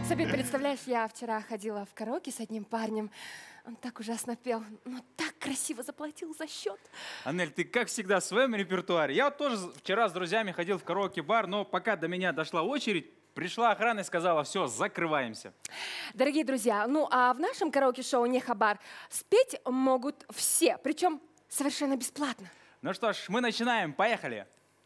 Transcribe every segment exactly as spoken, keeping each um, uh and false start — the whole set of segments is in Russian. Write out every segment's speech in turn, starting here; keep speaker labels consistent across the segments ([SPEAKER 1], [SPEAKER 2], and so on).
[SPEAKER 1] Сабит, представляешь, я вчера ходила в караоке с одним парнем. Он так ужасно пел, но так красиво заплатил за счет.
[SPEAKER 2] Анель, ты как всегда в своем репертуаре. Я вот тоже вчера с друзьями ходил в караоке-бар, но пока до меня дошла очередь, пришла охрана и сказала: все, закрываемся.
[SPEAKER 1] Дорогие друзья, ну а в нашем караоке-шоу «Нехабар» спеть могут все, причем совершенно бесплатно.
[SPEAKER 2] Ну что ж, мы начинаем. Поехали.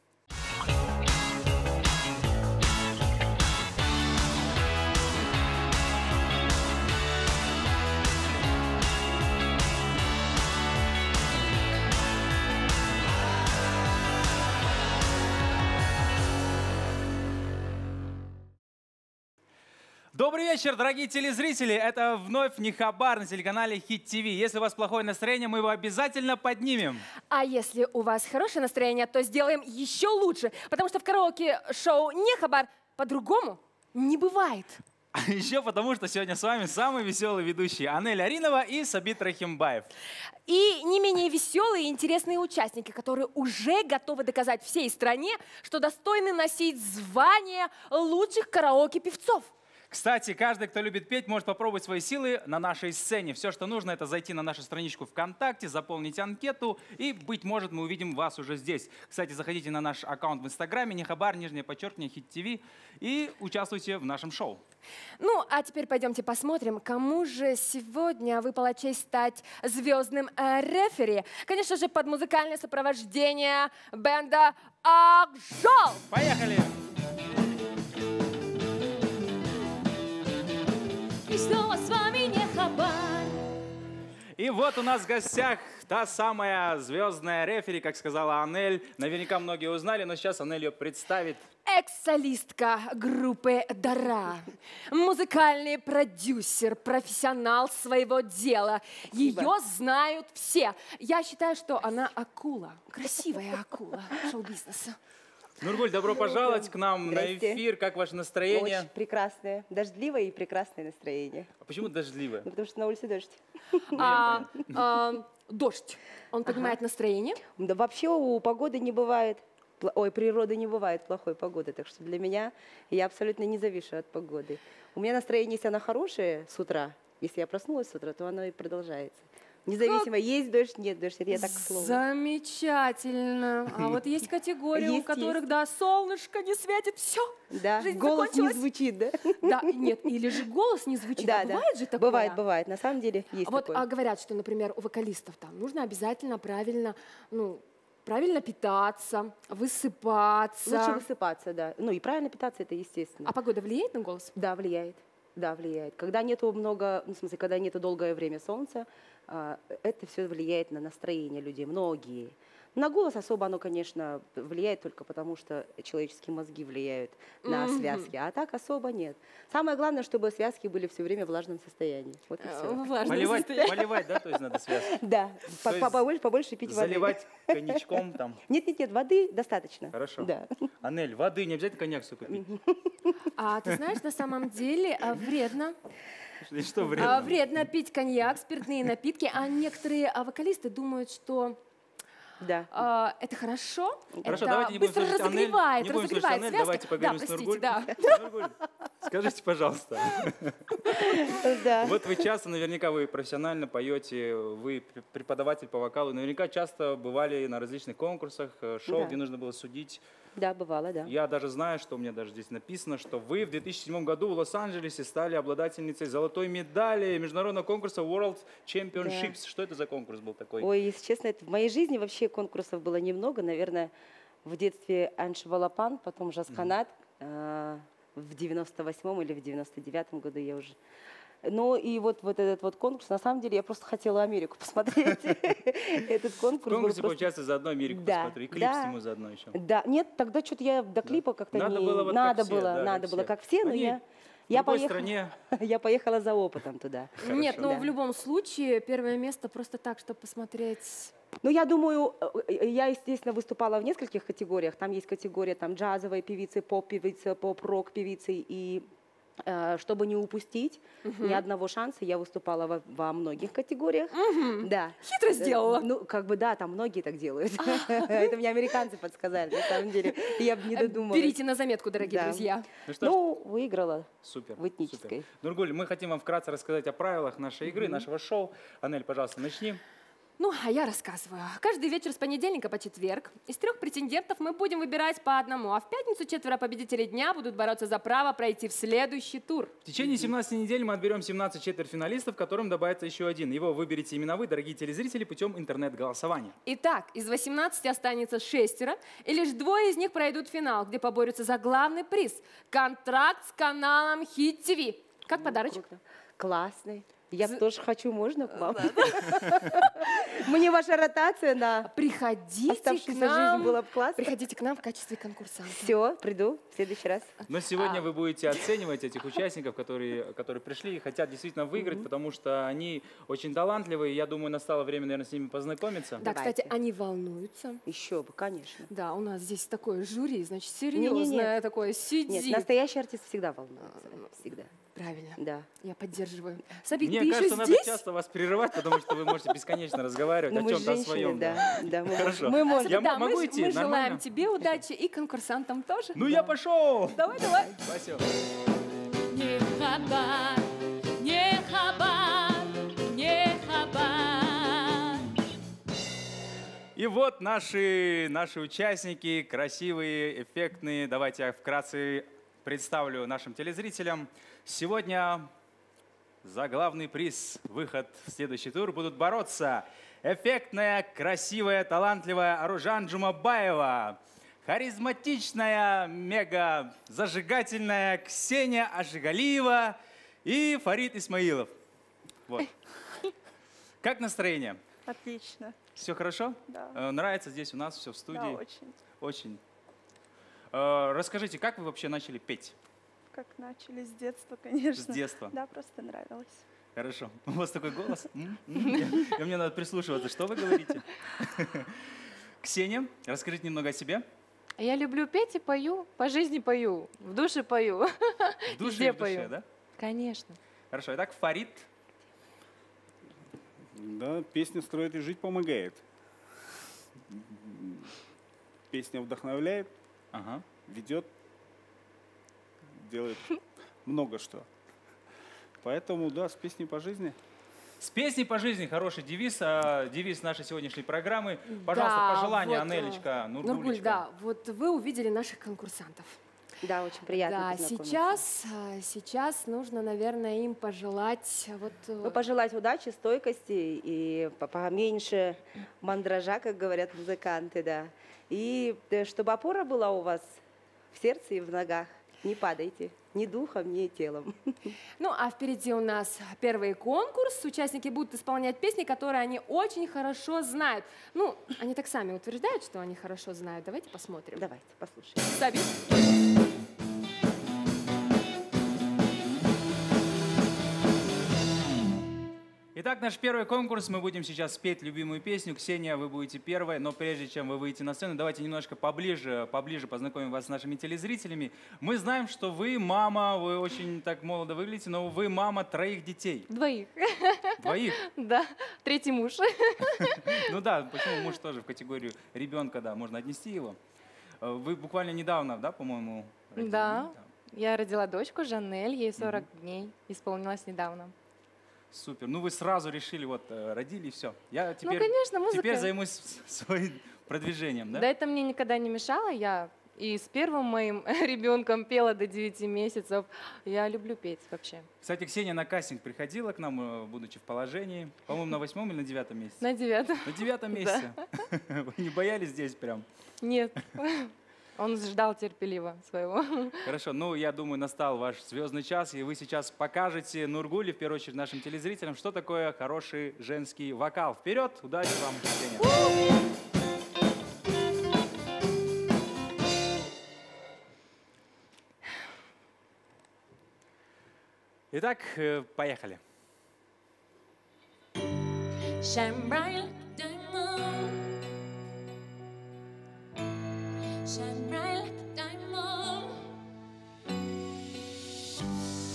[SPEAKER 2] Добрый вечер, дорогие телезрители! Это вновь Нехабар на телеканале Хит ТВ. Если у вас плохое настроение, мы его обязательно поднимем.
[SPEAKER 1] А если у вас хорошее настроение, то сделаем еще лучше, потому что в караоке-шоу «Нехабар» по-другому не бывает.
[SPEAKER 2] А еще потому, что сегодня с вами самые веселые ведущие Анель Аринова и Сабит Рахимбаев.
[SPEAKER 1] И не менее веселые и интересные участники, которые уже готовы доказать всей стране, что достойны носить звание лучших караоке-певцов.
[SPEAKER 2] Кстати, каждый, кто любит петь, может попробовать свои силы на нашей сцене. Все, что нужно, это зайти на нашу страничку ВКонтакте, заполнить анкету, и, быть может, мы увидим вас уже здесь. Кстати, заходите на наш аккаунт в Инстаграме, Нехабар, нижнее подчеркивание, Хит ТВ, и участвуйте в нашем шоу.
[SPEAKER 1] Ну, а теперь пойдемте посмотрим, кому же сегодня выпала честь стать звездным э, рефери. Конечно же, под музыкальное сопровождение бенда «Акжол».
[SPEAKER 2] Поехали!
[SPEAKER 3] И снова с вами Нехабар.
[SPEAKER 2] И вот у нас в гостях та самая звездная рефери, как сказала Анель. Наверняка многие узнали, но сейчас Анель ее представит.
[SPEAKER 1] Экс-солистка группы «Дара», музыкальный продюсер, профессионал своего дела. Ее знают все. Я считаю, что она акула, красивая акула шоу-бизнеса.
[SPEAKER 2] Нургуль, добро пожаловать к нам на
[SPEAKER 4] Здрасте.
[SPEAKER 2] эфир. Как ваше настроение?
[SPEAKER 4] Очень прекрасное, дождливое и прекрасное настроение.
[SPEAKER 2] А почему дождливое?
[SPEAKER 4] Ну, потому что на улице дождь.
[SPEAKER 1] А, а, дождь, он поднимает настроение?
[SPEAKER 4] Да вообще у погоды не бывает, пла- ой, природы не бывает плохой погоды, так что для меня я абсолютно не завишу от погоды. У меня настроение, если оно хорошее с утра, если я проснулась с утра, то оно и продолжается. Независимо, есть дождь, нет дождь, это я так к слову.
[SPEAKER 1] Замечательно. А вот есть категории, у
[SPEAKER 4] Есть,
[SPEAKER 1] которых,
[SPEAKER 4] есть.
[SPEAKER 1] да, солнышко не светит, все,
[SPEAKER 4] Да,
[SPEAKER 1] жизнь
[SPEAKER 4] голос не
[SPEAKER 1] закончилась.
[SPEAKER 4] звучит, да?
[SPEAKER 1] Да, нет, или же голос не звучит.
[SPEAKER 4] Да,
[SPEAKER 1] А
[SPEAKER 4] да.
[SPEAKER 1] бывает же такое?
[SPEAKER 4] Бывает, бывает, на самом деле есть
[SPEAKER 1] Вот
[SPEAKER 4] такое.
[SPEAKER 1] а, говорят, что, например, у вокалистов там нужно обязательно правильно, ну, правильно питаться, высыпаться.
[SPEAKER 4] Лучше высыпаться, да. Ну и правильно питаться, это естественно.
[SPEAKER 1] А погода влияет на голос?
[SPEAKER 4] Да, влияет. Да, влияет. Когда нету много, ну, в смысле, когда нету долгое время солнца, а, это все влияет на настроение людей, многие. На голос особо оно, конечно, влияет только потому, что человеческие мозги влияют на
[SPEAKER 1] Мгм.
[SPEAKER 4] связки, а так особо нет. Самое главное, чтобы связки были все время в влажном состоянии. Вот и
[SPEAKER 1] Э,
[SPEAKER 4] все.
[SPEAKER 1] во влажном
[SPEAKER 2] Поливать,
[SPEAKER 1] состоянии.
[SPEAKER 2] поливать, да, то есть надо связку?
[SPEAKER 4] Да, по-
[SPEAKER 2] есть
[SPEAKER 4] по- побольше, побольше пить воды.
[SPEAKER 2] Заливать коньячком там.
[SPEAKER 4] Нет, нет, нет, воды достаточно.
[SPEAKER 2] Хорошо.
[SPEAKER 4] Да.
[SPEAKER 2] Анель, воды, не обязательно коньяк все купить.
[SPEAKER 1] А ты знаешь, на самом деле а, вредно.
[SPEAKER 2] И что
[SPEAKER 1] А,
[SPEAKER 2] вредно?
[SPEAKER 1] вредно пить коньяк, спиртные напитки, а некоторые а, вокалисты думают, что
[SPEAKER 4] Да.
[SPEAKER 1] а, это хорошо,
[SPEAKER 2] Хорошо,
[SPEAKER 1] это
[SPEAKER 2] давайте не будем
[SPEAKER 1] быстро
[SPEAKER 2] слушать Анель.
[SPEAKER 1] разогревает,
[SPEAKER 2] Не будем слушать
[SPEAKER 1] разогревает
[SPEAKER 2] Анель,
[SPEAKER 1] связки.
[SPEAKER 2] давайте поговорим
[SPEAKER 1] да,
[SPEAKER 2] с
[SPEAKER 1] простите,
[SPEAKER 2] Нургуль.
[SPEAKER 1] да.
[SPEAKER 2] Нургуль, скажите, пожалуйста,
[SPEAKER 4] Да.
[SPEAKER 2] вот вы часто, наверняка, вы профессионально поете, вы пр- преподаватель по вокалу, наверняка часто бывали на различных конкурсах, э, шоу,
[SPEAKER 4] Да.
[SPEAKER 2] где нужно было судить.
[SPEAKER 4] Да, бывало, да.
[SPEAKER 2] Я даже знаю, что у меня даже здесь написано, что вы в две тысячи седьмом году в Лос-Анджелесе стали обладательницей золотой медали международного конкурса World Championships. Что это за конкурс был такой?
[SPEAKER 4] Ой, если честно, это в моей жизни вообще конкурсов было немного. Наверное, в детстве Анши Балапан, потом Жасканат. э, В девяносто восьмом или в девяносто девятом году я уже... Ну и вот, вот этот вот конкурс, на самом деле, я просто хотела Америку посмотреть. Этот
[SPEAKER 2] В
[SPEAKER 4] конкурс был
[SPEAKER 2] конкурсе,
[SPEAKER 4] просто...
[SPEAKER 2] получается, заодно Америку
[SPEAKER 4] Да,
[SPEAKER 2] посмотрю, и клип
[SPEAKER 4] да.
[SPEAKER 2] сниму заодно еще.
[SPEAKER 4] Да, нет, тогда что-то я до клипа как-то
[SPEAKER 2] Надо
[SPEAKER 4] не...
[SPEAKER 2] было вот как
[SPEAKER 4] надо
[SPEAKER 2] все,
[SPEAKER 4] было,
[SPEAKER 2] да,
[SPEAKER 4] надо
[SPEAKER 2] как
[SPEAKER 4] было
[SPEAKER 2] все.
[SPEAKER 4] как все, но
[SPEAKER 2] Они
[SPEAKER 4] я...
[SPEAKER 2] В
[SPEAKER 4] Я
[SPEAKER 2] другой
[SPEAKER 4] поехала,
[SPEAKER 2] стране.
[SPEAKER 4] я поехала за опытом туда.
[SPEAKER 1] Нет, ну
[SPEAKER 4] Да.
[SPEAKER 1] в любом случае первое место просто так, чтобы посмотреть.
[SPEAKER 4] Ну, я думаю, э, я, естественно, выступала в нескольких категориях. Там есть категория там, джазовой певицы, поп-певицы, поп-рок певицы и Э, Чтобы не упустить ни одного шанса, я выступала во, во многих категориях. Да.
[SPEAKER 1] Хитро
[SPEAKER 4] Э,
[SPEAKER 1] сделала.
[SPEAKER 4] Ну, как бы да, там многие так делают. Это мне американцы подсказали, на самом деле. Я бы не додумалась.
[SPEAKER 1] Берите на заметку, дорогие
[SPEAKER 4] Да.
[SPEAKER 1] друзья.
[SPEAKER 2] Ну что ж,
[SPEAKER 4] Ну, выиграла
[SPEAKER 2] супер.
[SPEAKER 4] в этнической.
[SPEAKER 2] супер. Нургуль, мы хотим вам вкратце рассказать о правилах нашей игры, нашего шоу. Анель, пожалуйста, начни.
[SPEAKER 1] Ну, а я рассказываю. Каждый вечер с понедельника по четверг из трех претендентов мы будем выбирать по одному, а в пятницу четверо победителей дня будут бороться за право пройти в следующий тур.
[SPEAKER 2] В течение семнадцати недель мы отберем семнадцать четвертьфиналистов, которым добавится еще один. Его выберете именно вы, дорогие телезрители, путем интернет-голосования.
[SPEAKER 1] Итак, из восемнадцати останется шестеро, и лишь двое из них пройдут финал, где поборются за главный приз – контракт с каналом Хит ТВ. Как подарочек?
[SPEAKER 4] Круто. Классный. Я тоже хочу, можно к вам? Мне ваша ротация на
[SPEAKER 1] Приходите к
[SPEAKER 4] оставшуюся
[SPEAKER 1] нам.
[SPEAKER 4] жизнь была бы классно.
[SPEAKER 1] Приходите к нам в качестве конкурсанта.
[SPEAKER 4] Все, приду в следующий раз.
[SPEAKER 2] Но сегодня
[SPEAKER 1] А.
[SPEAKER 2] вы будете оценивать этих участников, которые, которые пришли и хотят действительно выиграть, потому что они очень талантливые. Я думаю, настало время, наверное, с ними познакомиться.
[SPEAKER 1] Да,
[SPEAKER 4] Давайте.
[SPEAKER 1] кстати, они волнуются.
[SPEAKER 4] Еще бы, конечно.
[SPEAKER 1] Да, у нас здесь такое жюри, значит,
[SPEAKER 4] Не-не-не.
[SPEAKER 1] серьезное такое сидит.
[SPEAKER 4] Нет, настоящий артист всегда волнуется. Всегда.
[SPEAKER 1] Правильно,
[SPEAKER 4] Да.
[SPEAKER 1] я поддерживаю. Сабит,
[SPEAKER 2] Мне
[SPEAKER 1] ты
[SPEAKER 2] кажется,
[SPEAKER 1] еще
[SPEAKER 2] надо
[SPEAKER 1] здесь?
[SPEAKER 2] часто вас прерывать, потому что вы можете бесконечно разговаривать
[SPEAKER 4] Но
[SPEAKER 2] о
[SPEAKER 4] мы
[SPEAKER 2] чем-то о
[SPEAKER 4] женщины,
[SPEAKER 2] своем.
[SPEAKER 4] да. Да, мы
[SPEAKER 2] Хорошо.
[SPEAKER 4] можем. Мы можем.
[SPEAKER 1] Сабит,
[SPEAKER 2] Я
[SPEAKER 1] да,
[SPEAKER 2] м- могу
[SPEAKER 1] мы, ж-
[SPEAKER 2] идти?
[SPEAKER 1] мы желаем
[SPEAKER 2] Нормально?
[SPEAKER 1] тебе удачи и конкурсантам тоже.
[SPEAKER 2] Ну я пошел!
[SPEAKER 1] Давай, давай.
[SPEAKER 2] Спасибо.
[SPEAKER 3] Не хабар, не хабар, не хабар.
[SPEAKER 2] И вот наши, наши участники, красивые, эффектные. Давайте я вкратце представлю нашим телезрителям. Сегодня за главный приз, выход в следующий тур, будут бороться эффектная, красивая, талантливая Аружан Джумабаева, харизматичная, мега зажигательная Ксения Ашигалиева и Фарид Исмаилов. Вот. Как настроение?
[SPEAKER 5] Отлично,
[SPEAKER 2] Все хорошо?
[SPEAKER 5] да.
[SPEAKER 2] Э, Нравится здесь у нас все в студии?
[SPEAKER 5] Да, очень.
[SPEAKER 2] Очень. Э, Расскажите, как вы вообще начали петь?
[SPEAKER 5] Как начали с детства, конечно.
[SPEAKER 2] С детства?
[SPEAKER 5] Да, просто нравилось.
[SPEAKER 2] Хорошо. У вас такой голос? М? М? Я- я- Мне надо прислушиваться. Что вы говорите? Ксения, расскажите немного о себе.
[SPEAKER 6] Я люблю петь и пою, по жизни пою, в душе пою.
[SPEAKER 2] В душе
[SPEAKER 6] Везде
[SPEAKER 2] и в душе,
[SPEAKER 6] пою.
[SPEAKER 2] да?
[SPEAKER 6] Конечно.
[SPEAKER 2] Хорошо. Итак, Фарид.
[SPEAKER 7] Да, песня строит и жить помогает. Песня вдохновляет,
[SPEAKER 2] Ага.
[SPEAKER 7] ведет, делает много что. Поэтому, да, с песней по жизни.
[SPEAKER 2] С песней по жизни хороший девиз, а, девиз нашей сегодняшней программы. Пожалуйста,
[SPEAKER 1] Да,
[SPEAKER 2] пожелания,
[SPEAKER 1] вот,
[SPEAKER 2] Анелечка,
[SPEAKER 1] Нургуль,
[SPEAKER 2] Нургулечка.
[SPEAKER 1] да, вот вы увидели наших конкурсантов.
[SPEAKER 4] Да, очень приятно
[SPEAKER 1] Да,
[SPEAKER 4] познакомиться.
[SPEAKER 1] сейчас, а, сейчас нужно, наверное, им пожелать вот... э,
[SPEAKER 4] Ну, пожелать удачи, стойкости и по- поменьше мандража, как говорят музыканты, да. И э, чтобы опора была у вас в сердце и в ногах. Не падайте ни духом, ни телом.
[SPEAKER 1] Ну, а впереди у нас первый конкурс. Участники будут исполнять песни, которые они очень хорошо знают. Ну, они так сами утверждают, что они хорошо знают. Давайте посмотрим.
[SPEAKER 4] Давайте, послушаем.
[SPEAKER 1] Сабит?
[SPEAKER 2] Итак, наш первый конкурс. Мы будем сейчас петь любимую песню. Ксения, вы будете первой, но прежде чем вы выйдете на сцену, давайте немножко поближе, поближе познакомим вас с нашими телезрителями. Мы знаем, что вы мама, вы очень так молодо выглядите, но вы мама троих детей.
[SPEAKER 6] Двоих.
[SPEAKER 2] Двоих?
[SPEAKER 6] Да, третий муж.
[SPEAKER 2] Ну да, почему муж тоже в категорию ребенка, да, можно отнести его. Э, Вы буквально недавно, да, по-моему, родили?
[SPEAKER 6] Да. Я родила дочку Жанель, ей сорок дней, исполнилось недавно.
[SPEAKER 2] Супер. Ну вы сразу решили, вот, э, родили и все. Я теперь,
[SPEAKER 6] Ну, конечно, музыка.
[SPEAKER 2] теперь займусь с- своим продвижением, да?
[SPEAKER 6] Да, это мне никогда не мешало. Я и с первым моим ребенком пела до девяти месяцев. Я люблю петь вообще.
[SPEAKER 2] Кстати, Ксения на кастинг приходила к нам, э, будучи в положении. По-моему, на восьмом или на девятом месяце?
[SPEAKER 6] На девятом.
[SPEAKER 2] На девятом месяце. Вы не боялись здесь прям?
[SPEAKER 6] Нет. Он ждал терпеливо своего.
[SPEAKER 2] Хорошо, ну я думаю, настал ваш звездный час, и вы сейчас покажете Нургуле, в первую очередь нашим телезрителям, что такое хороший женский вокал. Вперед, удачи вам, Ксения. Итак, э, поехали.
[SPEAKER 3] Shine bright like a diamond. Shine bright like a diamond.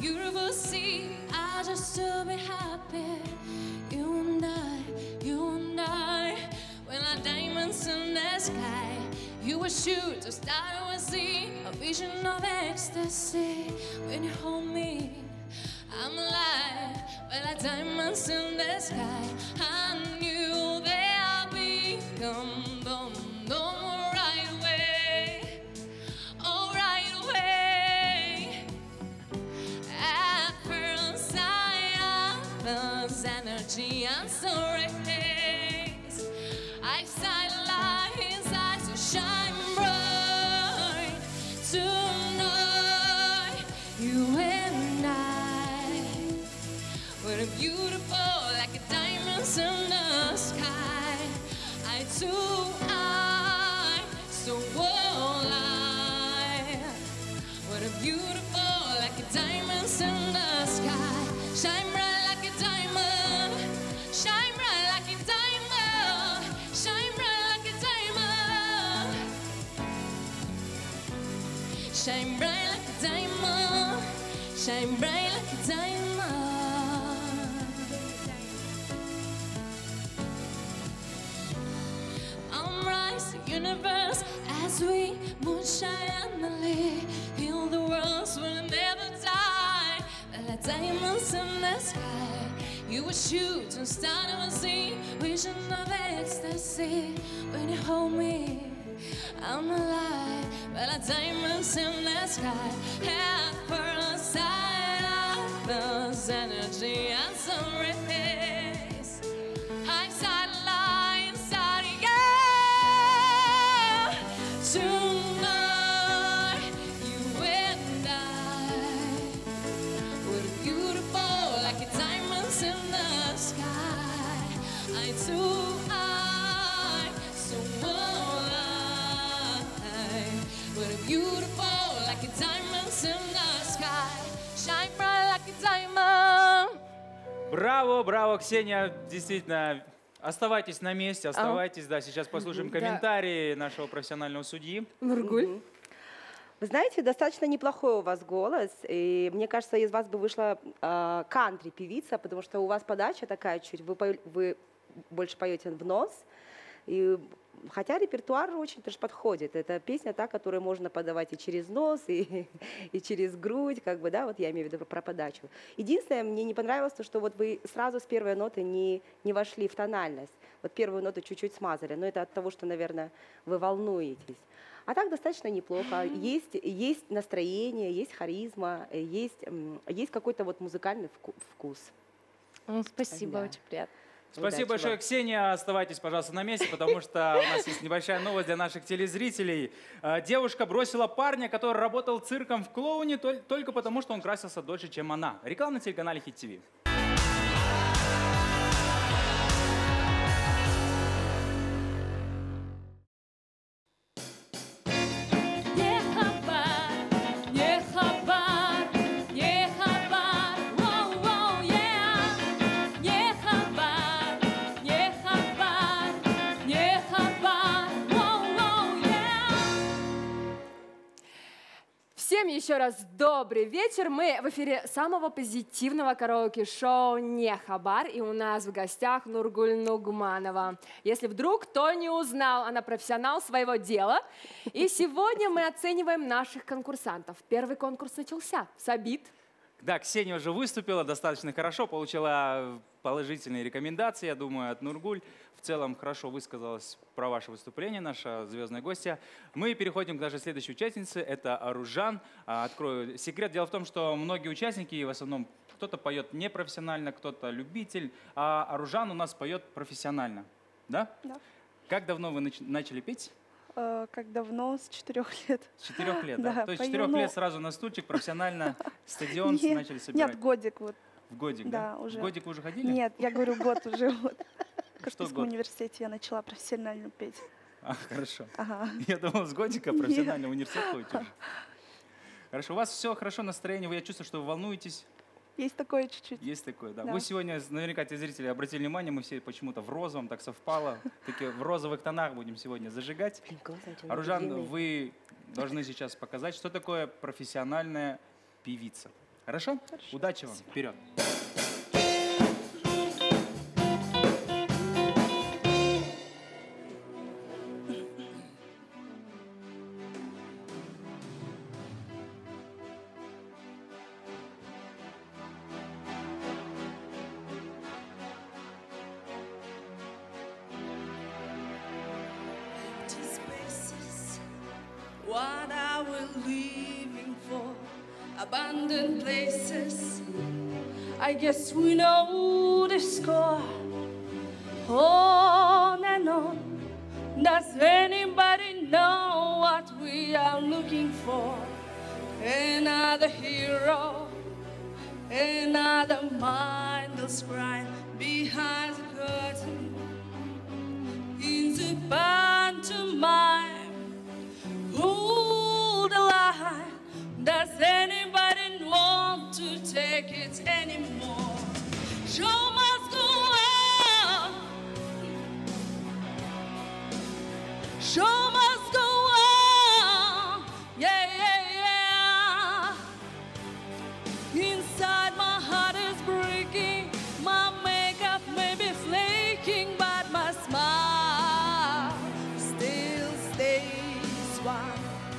[SPEAKER 3] beautiful sea. I just to be happy. You and I, you and I. When our diamonds in the sky, you will shoot to start to see a vision of ecstasy. When you hold me, I'm alive. When our diamonds in the sky, I knew they'll become the normal right away. Oh, right away. At first I lost energy and so rays. I sight a light inside to shine bright tonight. You and I were beautiful like a diamonds in the sky. I too, I so alive. What a beautiful like a diamonds in the sky. Shine bright like a diamond. Shine bright like a diamond. Shine bright like a diamond. Shine bright like a diamond. Shine bright like a diamond. I'm rise the universe as we moonshine endlessly. Heal the worlds will never die. Like diamonds in the sky, you will shoot and start to see vision of ecstasy. When you hold me, I'm alive. But like diamonds in the sky, at first sight of lost energy and some rays. I sight a light inside of you. Tonight, you and I were beautiful like a diamonds in the sky. I too, I so alive. We're beautiful like a diamonds in the sky. Shine bright like a diamond.
[SPEAKER 2] Браво, браво, Ксения, действительно. Оставайтесь на месте, оставайтесь, да, сейчас послушаем комментарии нашего профессионального судьи.
[SPEAKER 1] Нургуль.
[SPEAKER 4] Вы знаете, достаточно неплохой у вас голос, и мне кажется, из вас бы вышла э, кантри-певица, потому что у вас подача такая чуть, вы, пою- вы больше поете в нос, и, хотя репертуар очень тоже подходит. Это песня та, которую можно подавать и через нос, и, и через грудь, как бы, да, вот я имею в виду про подачу. Единственное, мне не понравилось то, что вот вы сразу с первой ноты не, не вошли в тональность. Вот первую ноту чуть-чуть смазали, но это от того, что, наверное, вы волнуетесь. А так достаточно неплохо. Есть, есть настроение, есть харизма, есть, м, есть какой-то вот музыкальный вку- вкус.
[SPEAKER 6] Ну, спасибо,
[SPEAKER 4] Да.
[SPEAKER 6] очень приятно.
[SPEAKER 2] Спасибо
[SPEAKER 4] Удачи
[SPEAKER 2] большое,
[SPEAKER 4] вам.
[SPEAKER 2] Ксения. Оставайтесь, пожалуйста, на месте, потому что у нас есть небольшая новость для наших телезрителей. Э, Девушка бросила парня, который работал цирком в клоуне толь- только потому, что он красился дольше, чем она. Реклама на телеканале Хит ТВ.
[SPEAKER 3] Не хабар, не хабар, не хабар, воу-воу, yeah. Не хабар, не хабар, не хабар, воу-воу, yeah.
[SPEAKER 1] Всем еще раз добрый вечер. Мы в эфире самого позитивного караоке-шоу «Не хабар», и у нас в гостях Нургуль Нугманова. Если вдруг кто не узнал, она профессионал своего дела. И сегодня мы оцениваем наших конкурсантов. Первый конкурс начался. Сабит.
[SPEAKER 2] Да, Ксения уже выступила достаточно хорошо, получила положительные рекомендации, я думаю, от Нургуль. В целом хорошо высказалась про ваше выступление, наша звездная гостья. Мы переходим к нашей следующей участнице, это Аружан. А, Открою секрет. Дело в том, что многие участники, в основном кто-то поет непрофессионально, кто-то любитель, а Аружан у нас поет профессионально. Да?
[SPEAKER 5] Да.
[SPEAKER 2] Как давно вы нач- начали петь?
[SPEAKER 5] Э, Как давно? С четырех лет.
[SPEAKER 2] С четырех лет, да?
[SPEAKER 5] Да,
[SPEAKER 2] То есть с
[SPEAKER 5] пою,
[SPEAKER 2] четырех
[SPEAKER 5] ну-
[SPEAKER 2] лет сразу на стульчик, профессионально, стадион
[SPEAKER 5] Нет,
[SPEAKER 2] начали собирать?
[SPEAKER 5] Нет, годик вот.
[SPEAKER 2] В годик, да?
[SPEAKER 5] Да, уже.
[SPEAKER 2] В годик вы уже ходили?
[SPEAKER 5] Нет, я говорю год уже. Вот. В Каспийском
[SPEAKER 2] год?
[SPEAKER 5] университете я начала профессионально петь.
[SPEAKER 2] А, хорошо.
[SPEAKER 5] Ага.
[SPEAKER 2] Я думал, с годика профессиональный университет ходите уже. Хорошо, у вас все хорошо, настроение, вы, я чувствую, что вы волнуетесь.
[SPEAKER 5] Есть такое чуть-чуть.
[SPEAKER 2] Есть такое, да.
[SPEAKER 5] Да.
[SPEAKER 2] Вы сегодня, наверняка, те зрители обратили внимание, мы все почему-то в розовом, так совпало. Такие в розовых тонах будем сегодня зажигать.
[SPEAKER 4] Блин, классно, у тебя
[SPEAKER 2] Аружан,
[SPEAKER 4] длинный.
[SPEAKER 2] вы должны сейчас показать, что такое профессиональная певица. Хорошо? Удачи вам. Вперед.
[SPEAKER 3] What are we leaving for? Abandoned places. I guess we know the score. On and on. Does anybody know what we are looking for? Another hero, another mindless crime behind the curtain. In the pantomime. Hold the line. Does anybody want to take it anymore? Show must go on. Show must go on. Yeah, yeah, yeah. Inside my heart is breaking. My makeup may be flaking, but my smile still stays one.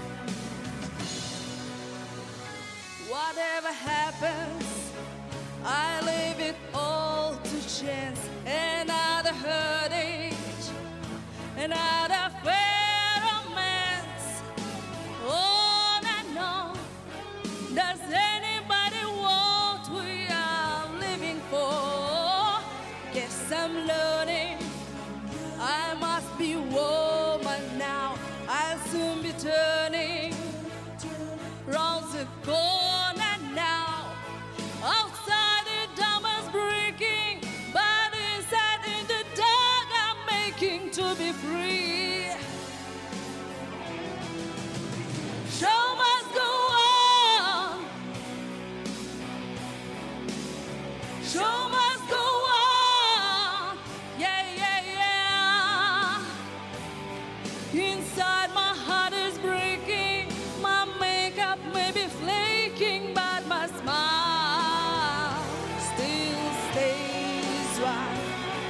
[SPEAKER 3] Whatever happens, I leave it all to chance. Another heartache, another fair romance. On and on. Does anybody want what we are living for? Guess I'm learning. I must be woman now. I'll soon be turning round the corner now. Outside the dawn is breaking, but inside in the dark I'm making to be free. Show must go on. Show must go on. Yeah, yeah, yeah. Inside my heart is breaking. My makeup may be flaking, but my smile still stays right.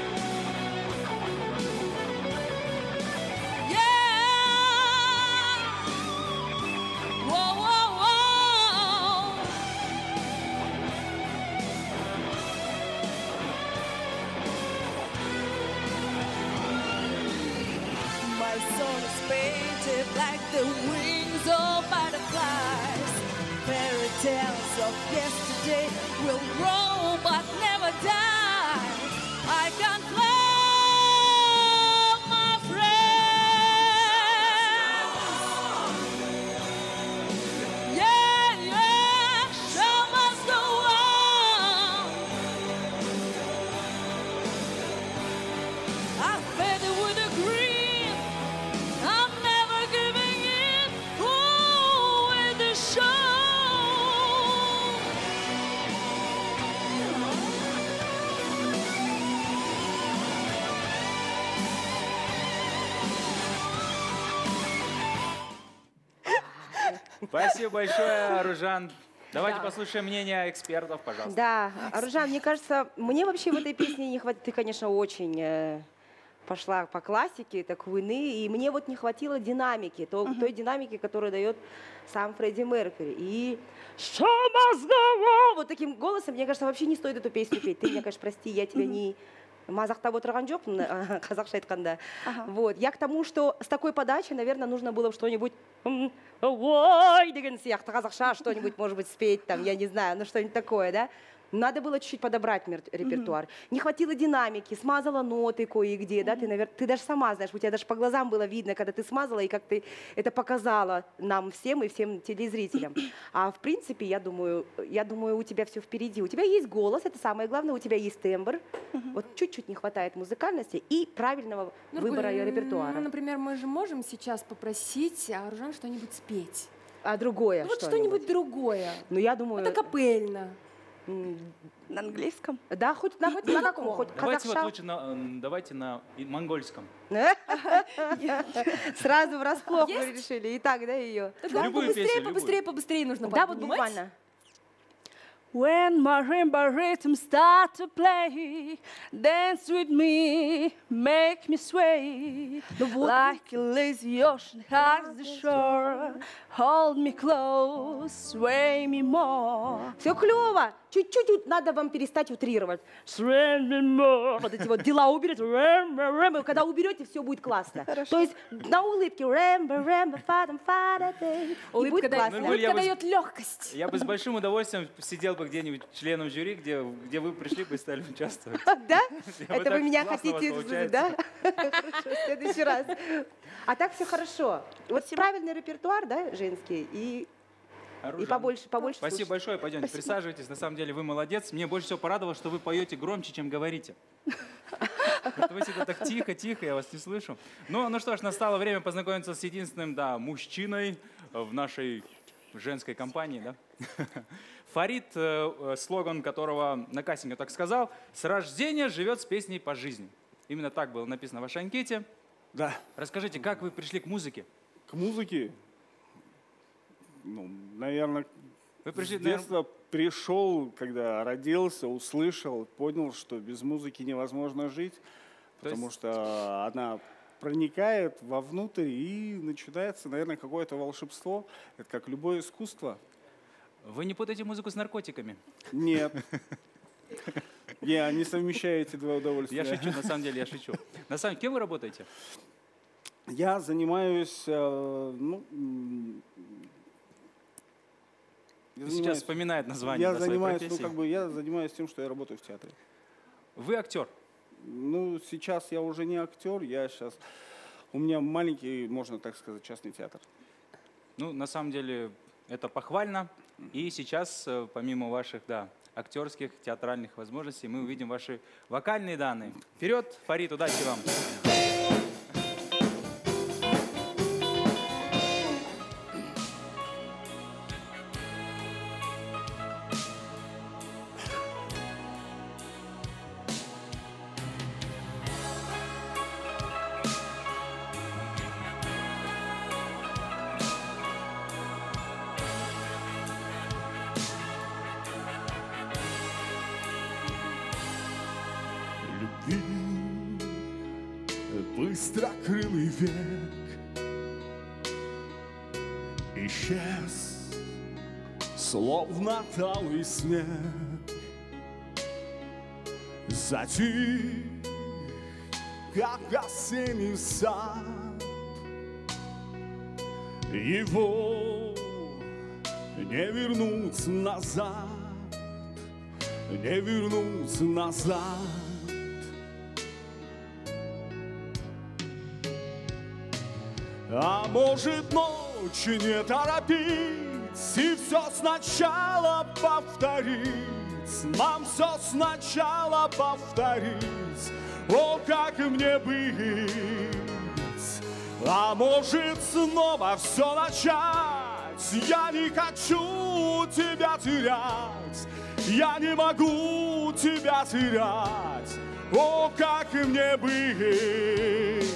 [SPEAKER 3] Yeah. Whoa, whoa, whoa. My soul is painted like the wings of butterflies. Fairy tales of yesterday will grow but never die. I can fly, my friend. Yeah, yeah, show must go on. I faded with the green. I'm never giving in. Who in the show?
[SPEAKER 2] Спасибо большое, Аружан. Давайте послушаем мнение экспертов, пожалуйста.
[SPEAKER 4] Да, Аружан, мне кажется, мне вообще в этой песне не хватит. Ты, конечно, очень э, пошла по классике, это Квины, и мне вот не хватило динамики, то, uh-huh. той динамики, которую дает сам Фредди Меркьюри. И show must go on. Вот таким голосом, мне кажется, вообще не стоит эту песню петь. Ты меня, конечно, прости, я тебя uh-huh. не... мазақтап отырған жоқпын, қазақша айтқанда. Вот. Я к тому, что с такой подачей, наверное, нужно было что-нибудь ой деген сияқты қазақша что-нибудь, может быть, спеть, там, я не знаю, ну что-нибудь такое, да? Надо было чуть-чуть подобрать репертуар. Mm-hmm. Не хватило динамики, смазала ноты кое-где, mm-hmm. да, ты, наверное, ты даже сама знаешь, у тебя даже по глазам было видно, когда ты смазала, и как ты это показала нам всем и всем телезрителям. А в принципе, я думаю, я думаю, у тебя все впереди. У тебя есть голос, это самое главное, у тебя есть тембр. Mm-hmm. Вот чуть-чуть не хватает музыкальности и правильного ну, выбора репертуара.
[SPEAKER 1] Ну, например, мы же можем сейчас попросить Аружан что-нибудь спеть.
[SPEAKER 4] А другое
[SPEAKER 1] ну, вот что-нибудь другое.
[SPEAKER 4] Ну, я думаю...
[SPEAKER 1] Это капельно.
[SPEAKER 5] На английском?
[SPEAKER 4] Да, хоть на, хоть на каком, хоть
[SPEAKER 2] давайте вот лучше на, давайте на монгольском.
[SPEAKER 4] Сразу врасплох мы решили. И так, да, ее?
[SPEAKER 2] Любую песню,
[SPEAKER 1] побыстрее, побыстрее нужно.
[SPEAKER 4] Да, вот буквально.
[SPEAKER 5] When marimba rhythm start to play, dance with me, make me sway. Like a lazy ocean hugs the shore, hold me close, sway me more.
[SPEAKER 4] Все клево. Чуть-чуть вот надо вам перестать утрировать. Sway me more. Вот эти вот дела уберете. Рембо, рембо. Когда уберете, все будет классно. То есть на улыбке. Рембо, рембо, фадам, фадам. И будет
[SPEAKER 1] Улыбка, дает,
[SPEAKER 4] классно.
[SPEAKER 2] Ну, я
[SPEAKER 1] улыбка
[SPEAKER 2] бы-
[SPEAKER 1] дает легкость.
[SPEAKER 2] Я бы с большим удовольствием сидел бы где-нибудь членом жюри, где, где вы пришли бы и стали участвовать.
[SPEAKER 4] Да?
[SPEAKER 2] Я бы
[SPEAKER 4] Это вы
[SPEAKER 2] так
[SPEAKER 4] меня
[SPEAKER 2] классно у вас
[SPEAKER 4] хотите,
[SPEAKER 2] получается.
[SPEAKER 4] да? Хорошо, в следующий раз. А так все хорошо. Вот правильный репертуар, да, женский, и, и
[SPEAKER 2] Оружие.
[SPEAKER 4] побольше, побольше
[SPEAKER 2] Спасибо
[SPEAKER 4] слушать.
[SPEAKER 2] большое, пойдемте, присаживайтесь. На самом деле вы молодец. Мне больше всего порадовало, что вы поете громче, чем говорите. Вот вы всегда так тихо-тихо, я вас не слышу. Ну, ну что ж, настало время познакомиться с единственным, да, мужчиной в нашей женской компании, да? Фарид, э, слоган которого на кастинге так сказал, с рождения живет с песней по жизни. Именно так было написано в вашей анкете.
[SPEAKER 7] Да.
[SPEAKER 2] Расскажите, как вы пришли к музыке?
[SPEAKER 7] К музыке, ну, наверное,
[SPEAKER 2] Вы пришли,
[SPEAKER 7] с детства пришел, когда родился, услышал, понял, что без музыки невозможно жить,
[SPEAKER 2] То
[SPEAKER 7] потому
[SPEAKER 2] есть-
[SPEAKER 7] что она проникает вовнутрь и начинается, наверное, какое-то волшебство. Это как любое искусство.
[SPEAKER 2] Вы не путаете музыку с наркотиками?
[SPEAKER 7] Нет. Я не совмещаю эти два удовольствия.
[SPEAKER 2] Я шучу, на самом деле, я шучу. На самом деле, кем вы работаете?
[SPEAKER 7] Я занимаюсь, э, ну, м, я
[SPEAKER 2] Сейчас
[SPEAKER 7] занимаюсь-
[SPEAKER 2] вспоминает название
[SPEAKER 7] Я
[SPEAKER 2] да, своей
[SPEAKER 7] занимаюсь, ну,
[SPEAKER 2] профессии.
[SPEAKER 7] как бы, я занимаюсь тем, что я работаю в театре.
[SPEAKER 2] Вы актер.
[SPEAKER 7] Ну, сейчас я уже не актер, я сейчас... У меня маленький, можно так сказать, частный театр.
[SPEAKER 2] Ну, на самом деле, это похвально. И сейчас, э, помимо ваших, да, актерских, театральных возможностей, мы увидим ваши вокальные данные. Вперед, Фарид, удачи вам!
[SPEAKER 8] Любви быстрокрылый век исчез, словно талый снег. Затих, как осенний сад, его не вернуть назад, не вернуть назад. А может, ночи не торопить и все сначала повторить, нам все сначала повторить, о, как мне быть. А может, снова все начать, я не хочу тебя терять, я не могу тебя терять, о, как мне быть.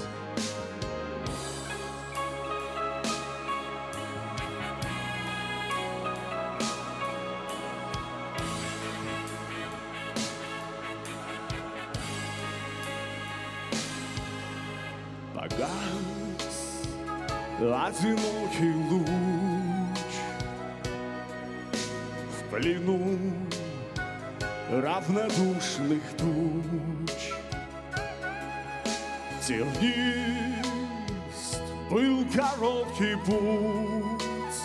[SPEAKER 8] Погас одинокий луч в плену равнодушных туч. Тернист был короткий путь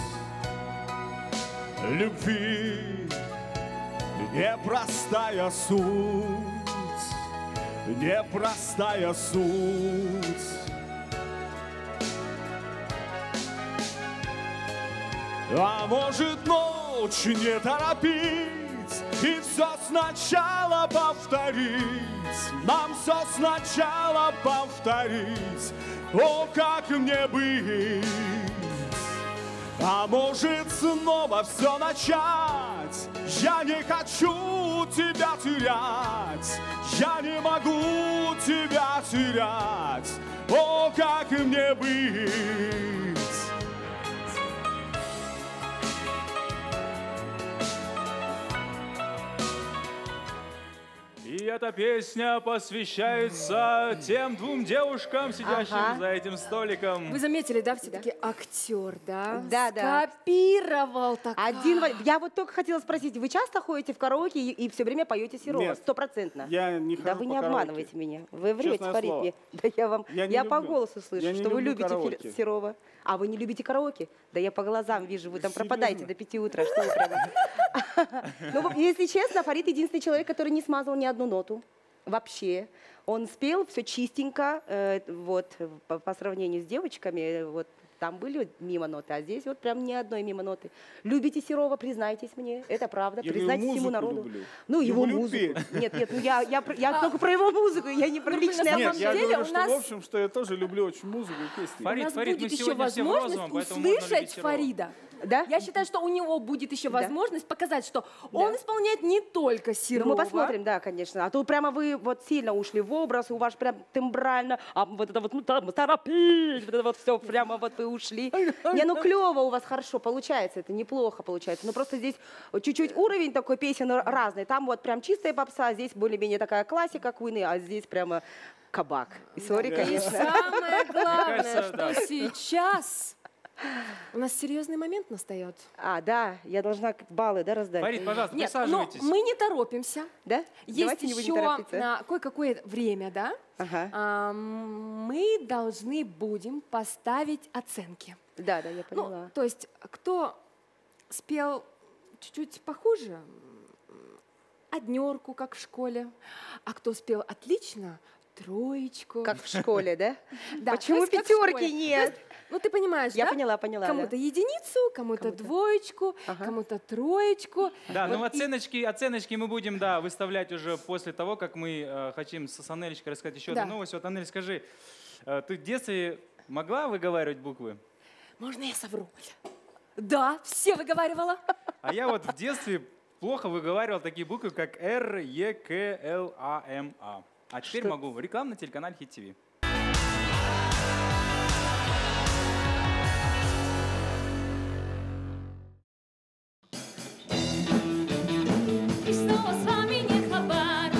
[SPEAKER 8] любви, непростая суть, непростая суть. А может, ночь не торопить и все сначала повторить, нам все сначала повторить, о, как мне быть. А может, снова все начать, я не хочу тебя терять, я не могу тебя терять, о, как мне быть.
[SPEAKER 2] Эта песня посвящается тем двум девушкам, сидящим
[SPEAKER 4] Ага.
[SPEAKER 2] за этим столиком.
[SPEAKER 1] Вы заметили, да, все-таки актер, да?
[SPEAKER 4] Да, да.
[SPEAKER 1] Скопировал так.
[SPEAKER 4] Один, в- я вот только хотела спросить, вы часто ходите в караоке и, и все время поете Серова?
[SPEAKER 7] Нет.
[SPEAKER 4] Стопроцентно.
[SPEAKER 7] Я не
[SPEAKER 4] Да
[SPEAKER 7] хожу
[SPEAKER 4] вы
[SPEAKER 7] по
[SPEAKER 4] не
[SPEAKER 7] караоке.
[SPEAKER 4] обманываете меня. Вы врете,
[SPEAKER 7] Честное
[SPEAKER 4] Фарид.
[SPEAKER 7] слово.
[SPEAKER 4] мне. Да я вам,
[SPEAKER 7] Я
[SPEAKER 4] я,
[SPEAKER 7] не
[SPEAKER 4] по
[SPEAKER 7] люблю.
[SPEAKER 4] голосу слышу,
[SPEAKER 7] Я не
[SPEAKER 4] что вы
[SPEAKER 7] люблю
[SPEAKER 4] любите Фи-
[SPEAKER 7] караоке.
[SPEAKER 4] Серова. А вы не любите караоке? Да я по глазам вижу, вы там
[SPEAKER 7] Серьезно?
[SPEAKER 4] пропадаете до пяти утра. Что вы прямо? Ну, вот, если честно, Фарид единственный человек, который не смазал ни одну ноту. Вообще. Он спел все чистенько, э, вот, по, по сравнению с девочками, э, вот, там были мимо ноты, а здесь вот прям ни одной мимо ноты. Любите Серова, признайтесь мне, это правда,
[SPEAKER 7] Я
[SPEAKER 4] признайтесь
[SPEAKER 7] его
[SPEAKER 4] ему
[SPEAKER 7] музыку
[SPEAKER 4] народу.
[SPEAKER 7] люблю.
[SPEAKER 4] Ну, его
[SPEAKER 7] Люблю
[SPEAKER 4] музыку.
[SPEAKER 7] петь.
[SPEAKER 4] Нет, нет, ну я, я, про- я только про его музыку, я не про
[SPEAKER 1] Ну,
[SPEAKER 4] личное
[SPEAKER 1] на
[SPEAKER 7] Нет,
[SPEAKER 1] самом
[SPEAKER 7] я
[SPEAKER 1] деле
[SPEAKER 7] говорю,
[SPEAKER 1] у
[SPEAKER 7] что
[SPEAKER 1] нас-
[SPEAKER 7] в общем, что я тоже люблю очень музыку и песни.
[SPEAKER 2] Фарид,
[SPEAKER 1] У нас
[SPEAKER 2] Фарид, мы
[SPEAKER 1] будет еще
[SPEAKER 2] сегодня все в
[SPEAKER 1] возможность
[SPEAKER 2] розовом, поэтому можно
[SPEAKER 1] услышать
[SPEAKER 2] любить Серова.
[SPEAKER 1] Фарида.
[SPEAKER 4] Да?
[SPEAKER 1] Я считаю, что у него будет еще
[SPEAKER 4] Да.
[SPEAKER 1] возможность показать, что он исполняет не только
[SPEAKER 4] Ну,
[SPEAKER 1] Серова.
[SPEAKER 4] мы посмотрим, да, конечно. А то прямо вы вот сильно ушли в образ, у вас прям тембрально, а вот это вот, ну там, торопить, вот это вот все прямо вот вы ушли. Не, ну клево у вас хорошо получается, это неплохо получается. Ну просто здесь чуть-чуть уровень такой песен разный. Там вот прям чистая попса, здесь более-менее такая классика Куины, а здесь прямо кабак. И сори,
[SPEAKER 1] И
[SPEAKER 4] конечно.
[SPEAKER 1] самое главное,
[SPEAKER 2] кажется,
[SPEAKER 1] что
[SPEAKER 2] да.
[SPEAKER 1] сейчас у нас серьезный момент настает.
[SPEAKER 4] А, да, я должна баллы, да, раздать?
[SPEAKER 2] Фарид, пожалуйста,
[SPEAKER 1] Нет, но
[SPEAKER 2] присаживайтесь.
[SPEAKER 1] мы не торопимся.
[SPEAKER 4] Да?
[SPEAKER 1] Есть
[SPEAKER 4] Давайте не будем
[SPEAKER 1] еще
[SPEAKER 4] торопиться.
[SPEAKER 1] на кое-какое время, да?
[SPEAKER 4] Ага.
[SPEAKER 1] а, мы должны будем поставить оценки.
[SPEAKER 4] Да, да, я
[SPEAKER 1] Ну,
[SPEAKER 4] поняла.
[SPEAKER 1] то есть, кто спел чуть-чуть похуже, однерку, как в школе, а кто спел отлично, троечку.
[SPEAKER 4] Как в школе, да?
[SPEAKER 1] Да,
[SPEAKER 4] Почему
[SPEAKER 1] то есть как в школе.
[SPEAKER 4] пятерки нет?
[SPEAKER 1] Ну, ты понимаешь,
[SPEAKER 4] Я
[SPEAKER 1] да?
[SPEAKER 4] поняла, поняла. да.
[SPEAKER 1] Кому-то единицу, кому-то
[SPEAKER 4] Кому-то.
[SPEAKER 1] двоечку,
[SPEAKER 4] Ага.
[SPEAKER 1] кому-то троечку.
[SPEAKER 2] Да,
[SPEAKER 1] Вот
[SPEAKER 2] ну
[SPEAKER 1] и-
[SPEAKER 2] оценочки, оценочки мы будем, да, выставлять уже после того, как мы э, хотим с Анелечкой рассказать еще
[SPEAKER 1] Да.
[SPEAKER 2] одну новость. Вот, Анель, скажи, э, ты в детстве могла выговаривать буквы?
[SPEAKER 1] Можно я совру? Да, все выговаривала.
[SPEAKER 2] А я вот в детстве плохо выговаривал такие буквы, как Р, Е, К, Л, А, М, А. А теперь
[SPEAKER 4] Что?
[SPEAKER 2] могу. Реклама на телеканале Хит ТВ.
[SPEAKER 3] И снова с вами не хабар.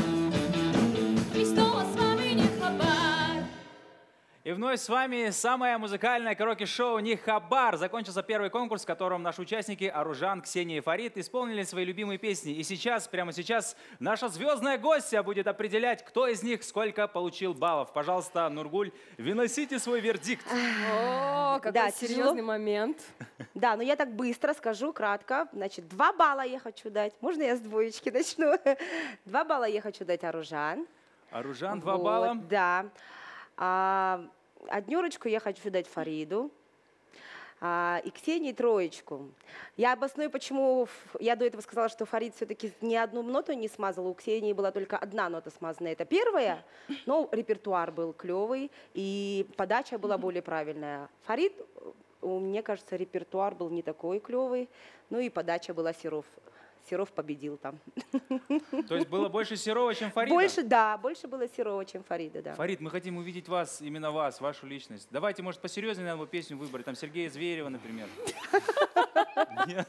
[SPEAKER 3] И снова с вами не хабар.
[SPEAKER 2] И вновь с вами самое музыкальное караоке-шоу «Не Хабар». Закончился первый конкурс, в котором наши участники Аружан, Ксения и Фарид исполнили свои любимые песни. И сейчас, прямо сейчас, наша звездная гостья будет определять, кто из них сколько получил баллов. Пожалуйста, Нургуль, выносите свой вердикт.
[SPEAKER 1] О, какой
[SPEAKER 4] Да,
[SPEAKER 1] серьезный
[SPEAKER 4] тяжело.
[SPEAKER 1] момент.
[SPEAKER 4] Да, но я так быстро скажу, кратко. Значит, два балла я хочу дать. Можно я с двоечки начну? Два балла я хочу дать Аружан.
[SPEAKER 2] Аружан, два
[SPEAKER 4] Вот,
[SPEAKER 2] балла.
[SPEAKER 4] Да. А, однерочку я хочу дать Фариду. А, и Ксении троечку. Я обосную, почему ф- я до этого сказала, что Фарид все-таки ни одну ноту не смазал. У Ксении была только одна нота смазанная. Это первая, но репертуар был клевый, и подача была более правильная. Фарид, э, мне кажется, репертуар был не такой клевый, ну и подача была Серов. Серов победил там.
[SPEAKER 2] То есть было больше Серова, чем Фарида?
[SPEAKER 4] Больше, да, больше было Серова, чем Фарида, да.
[SPEAKER 2] Фарид, мы хотим увидеть вас, именно вас, вашу личность. Давайте, может, посерьезнее надо было песню выбрать. Там Сергея Зверева, например. Нет?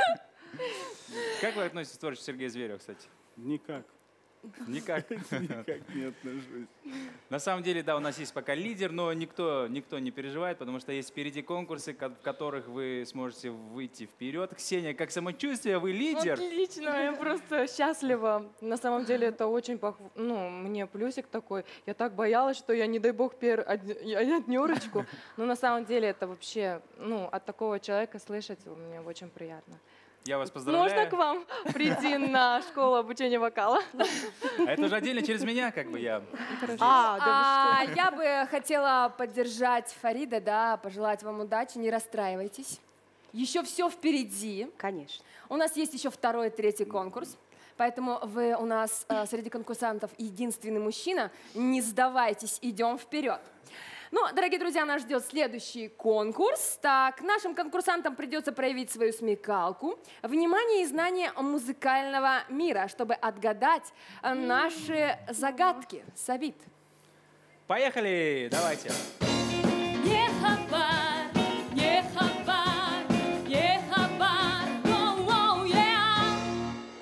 [SPEAKER 2] Как вы относитесь к творчеству Сергея Зверева, кстати?
[SPEAKER 7] Никак.
[SPEAKER 2] Никак.
[SPEAKER 7] Никак не отношусь.
[SPEAKER 2] На самом деле, да, у нас есть пока лидер, но никто, никто не переживает, потому что есть впереди конкурсы, ко- в которых вы сможете выйти вперед. Ксения, как самочувствие, вы лидер.
[SPEAKER 6] Отлично, я просто счастлива. На самом деле это очень, пох... ну, мне плюсик такой. Я так боялась, что я, не дай бог, пер... однерочку. Но на самом деле это вообще, ну, от такого человека слышать мне очень приятно.
[SPEAKER 2] Я вас поздравляю.
[SPEAKER 6] Можно к вам прийти на школу обучения вокала?
[SPEAKER 2] А это уже отдельно через меня, как бы я.
[SPEAKER 4] А, да
[SPEAKER 1] А, я бы хотела поддержать Фарида, да, пожелать вам удачи, не расстраивайтесь. Еще все впереди.
[SPEAKER 4] Конечно.
[SPEAKER 1] У нас есть еще второй и третий конкурс. Поэтому вы у нас э, среди конкурсантов единственный мужчина. Не сдавайтесь, идем вперед. Ну, дорогие друзья, нас ждет следующий конкурс. Так, нашим конкурсантам придется проявить свою смекалку, внимание и знание музыкального мира, чтобы отгадать э, наши загадки. Сабит.
[SPEAKER 2] Поехали, давайте.
[SPEAKER 3] Не хабар, не хабар, не хабар, воу, воу, yeah.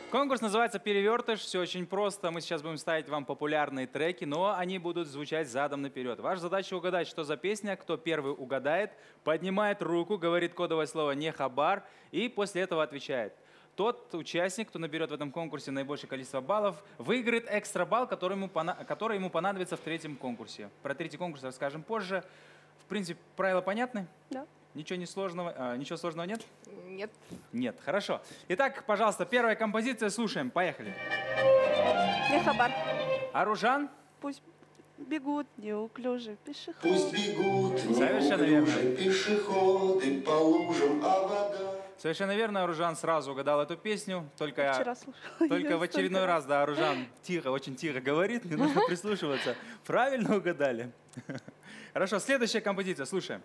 [SPEAKER 2] Конкурс называется «Перевертыш». Все очень просто. Мы сейчас будем ставить вам популярные треки, но они будут звучать задом наперед. Ваша задача угадать, что за песня. Кто первый угадает, поднимает руку, говорит кодовое слово «не хабар» и после этого отвечает. Тот участник, кто наберет в этом конкурсе наибольшее количество баллов, выиграет экстра балл, который ему, который ему понадобится в третьем конкурсе. Про третий конкурс расскажем позже. В принципе, правила понятны?
[SPEAKER 5] Да.
[SPEAKER 2] Ничего не сложного, а, ничего сложного нет?
[SPEAKER 6] Нет.
[SPEAKER 2] Нет, хорошо. Итак, пожалуйста, первая композиция, слушаем. Поехали.
[SPEAKER 5] Не хабар.
[SPEAKER 2] Аружан?
[SPEAKER 5] Пусть бегут неуклюже пешеходы.
[SPEAKER 9] Пусть бегут
[SPEAKER 2] Совершенно верно.
[SPEAKER 9] неуклюже пешеходы по лужам, а вода.
[SPEAKER 2] Совершенно верно, Аружан сразу угадал эту песню. Только,
[SPEAKER 5] Вчера слушала.
[SPEAKER 2] только
[SPEAKER 5] её
[SPEAKER 2] в очередной
[SPEAKER 5] столько
[SPEAKER 2] раз, да, Аружан тихо, очень тихо говорит, не нужно прислушиваться. Правильно угадали. Хорошо, следующая композиция, слушаем.